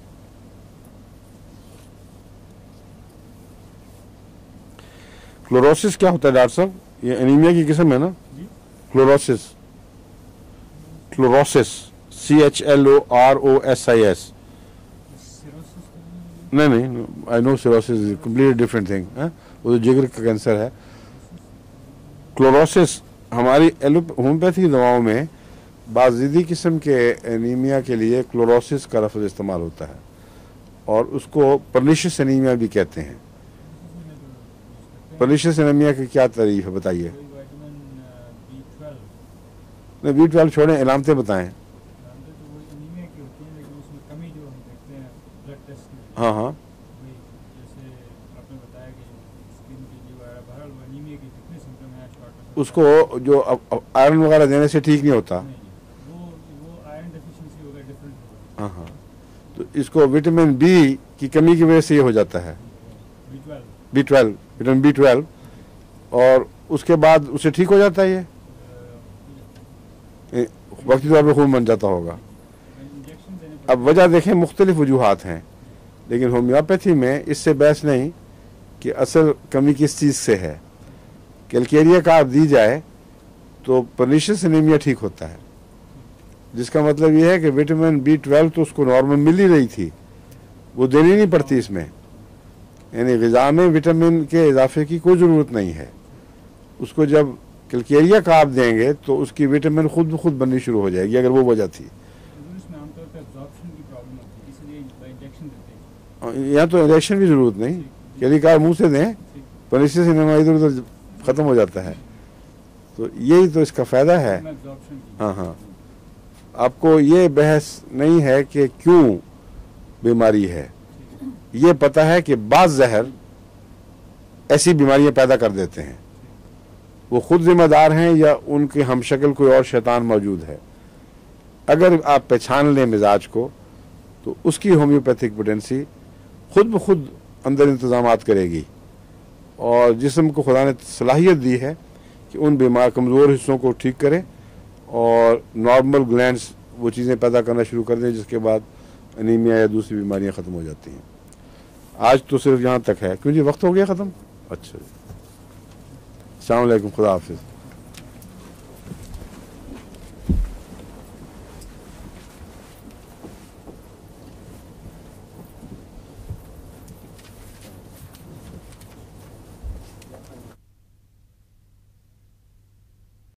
کلوروسس کیا ہوتا ہے ڈاکٹر صاحب؟ یہ انیمیا کی قسم ہے نا؟ کلوروسس CHLOROSIS، نہیں آئی نو سیروسس از کمپلیٹ ڈفرینٹ تھنگ، وہ جو جگر کا کینسر ہے۔ کلوروسس ہماری ہومیوپیتھی دواؤں میں بازدیدی قسم کے انیمیا کے لیے کلوروسس کا لفظ استعمال ہوتا ہے، اور اس کو پرنیشس انیمیا بھی کہتے ہیں۔ پرنیشس انیمیا کی کیا تعریف ہے بتائیے؟ نہیں B12 چھوڑیں، علامتیں بتائیں۔ ہاں ہاں، اس کو جو آئرن وغیرہ دینے سے ٹھیک نہیں ہوتا۔ ہاں ہاں، تو اس کو وٹامن بی کی کمی کی وجہ سے یہ ہو جاتا ہے، B12، وٹامن B12، اور اس کے بعد اسے ٹھیک ہو جاتا ہے، یہ وقتی طور پہ خون بن جاتا ہوگا۔ اب وجہ دیکھیں، مختلف وجوہات ہیں، لیکن ہومیوپیتھی میں اس سے بحث نہیں کہ اصل کمی کس چیز سے ہے۔ کیلکیریا کا آپ دی جائے تو پرنیشس انیمیا ٹھیک ہوتا ہے، جس کا مطلب یہ ہے کہ وٹامن B12 تو اس کو نارمل مل ہی رہی تھی، وہ دینی نہیں پڑتی اس میں، یعنی غذا میں وٹامن کے اضافے کی کوئی ضرورت نہیں ہے۔ اس کو جب کیلکیریا کا آپ دیں گے تو اس کی وٹامن خود بخود بننی شروع ہو جائے گی، اگر وہ وجہ تھی۔ یہاں تو انجیکشن کی ضرورت نہیں، کیلکار منہ سے دیں، پرنیشس انیمیا ادھر ادھر ختم ہو جاتا ہے۔ تو یہی تو اس کا فائدہ ہے۔ ہاں ہاں، آپ کو یہ بحث نہیں ہے کہ کیوں بیماری ہے، یہ پتہ ہے کہ بعض زہر ایسی بیماریاں پیدا کر دیتے ہیں، وہ خود ذمہ دار ہیں یا ان کے ہم شکل کوئی اور شیطان موجود ہے۔ اگر آپ پہچان لیں مزاج کو تو اس کی ہومیوپیتھک پوٹینسی خود بخود اندر انتظامات کرے گی، اور جسم کو خدا نے صلاحیت دی ہے کہ ان بیمار کمزور حصوں کو ٹھیک کرے اور نارمل گلینڈز وہ چیزیں پیدا کرنا شروع کر دیں، جس کے بعد انیمیا یا دوسری بیماریاں ختم ہو جاتی ہیں۔ آج تو صرف یہاں تک ہے، کیوں جی وقت ہو گیا ختم؟ اچھا، السلام علیکم، خدا حافظ۔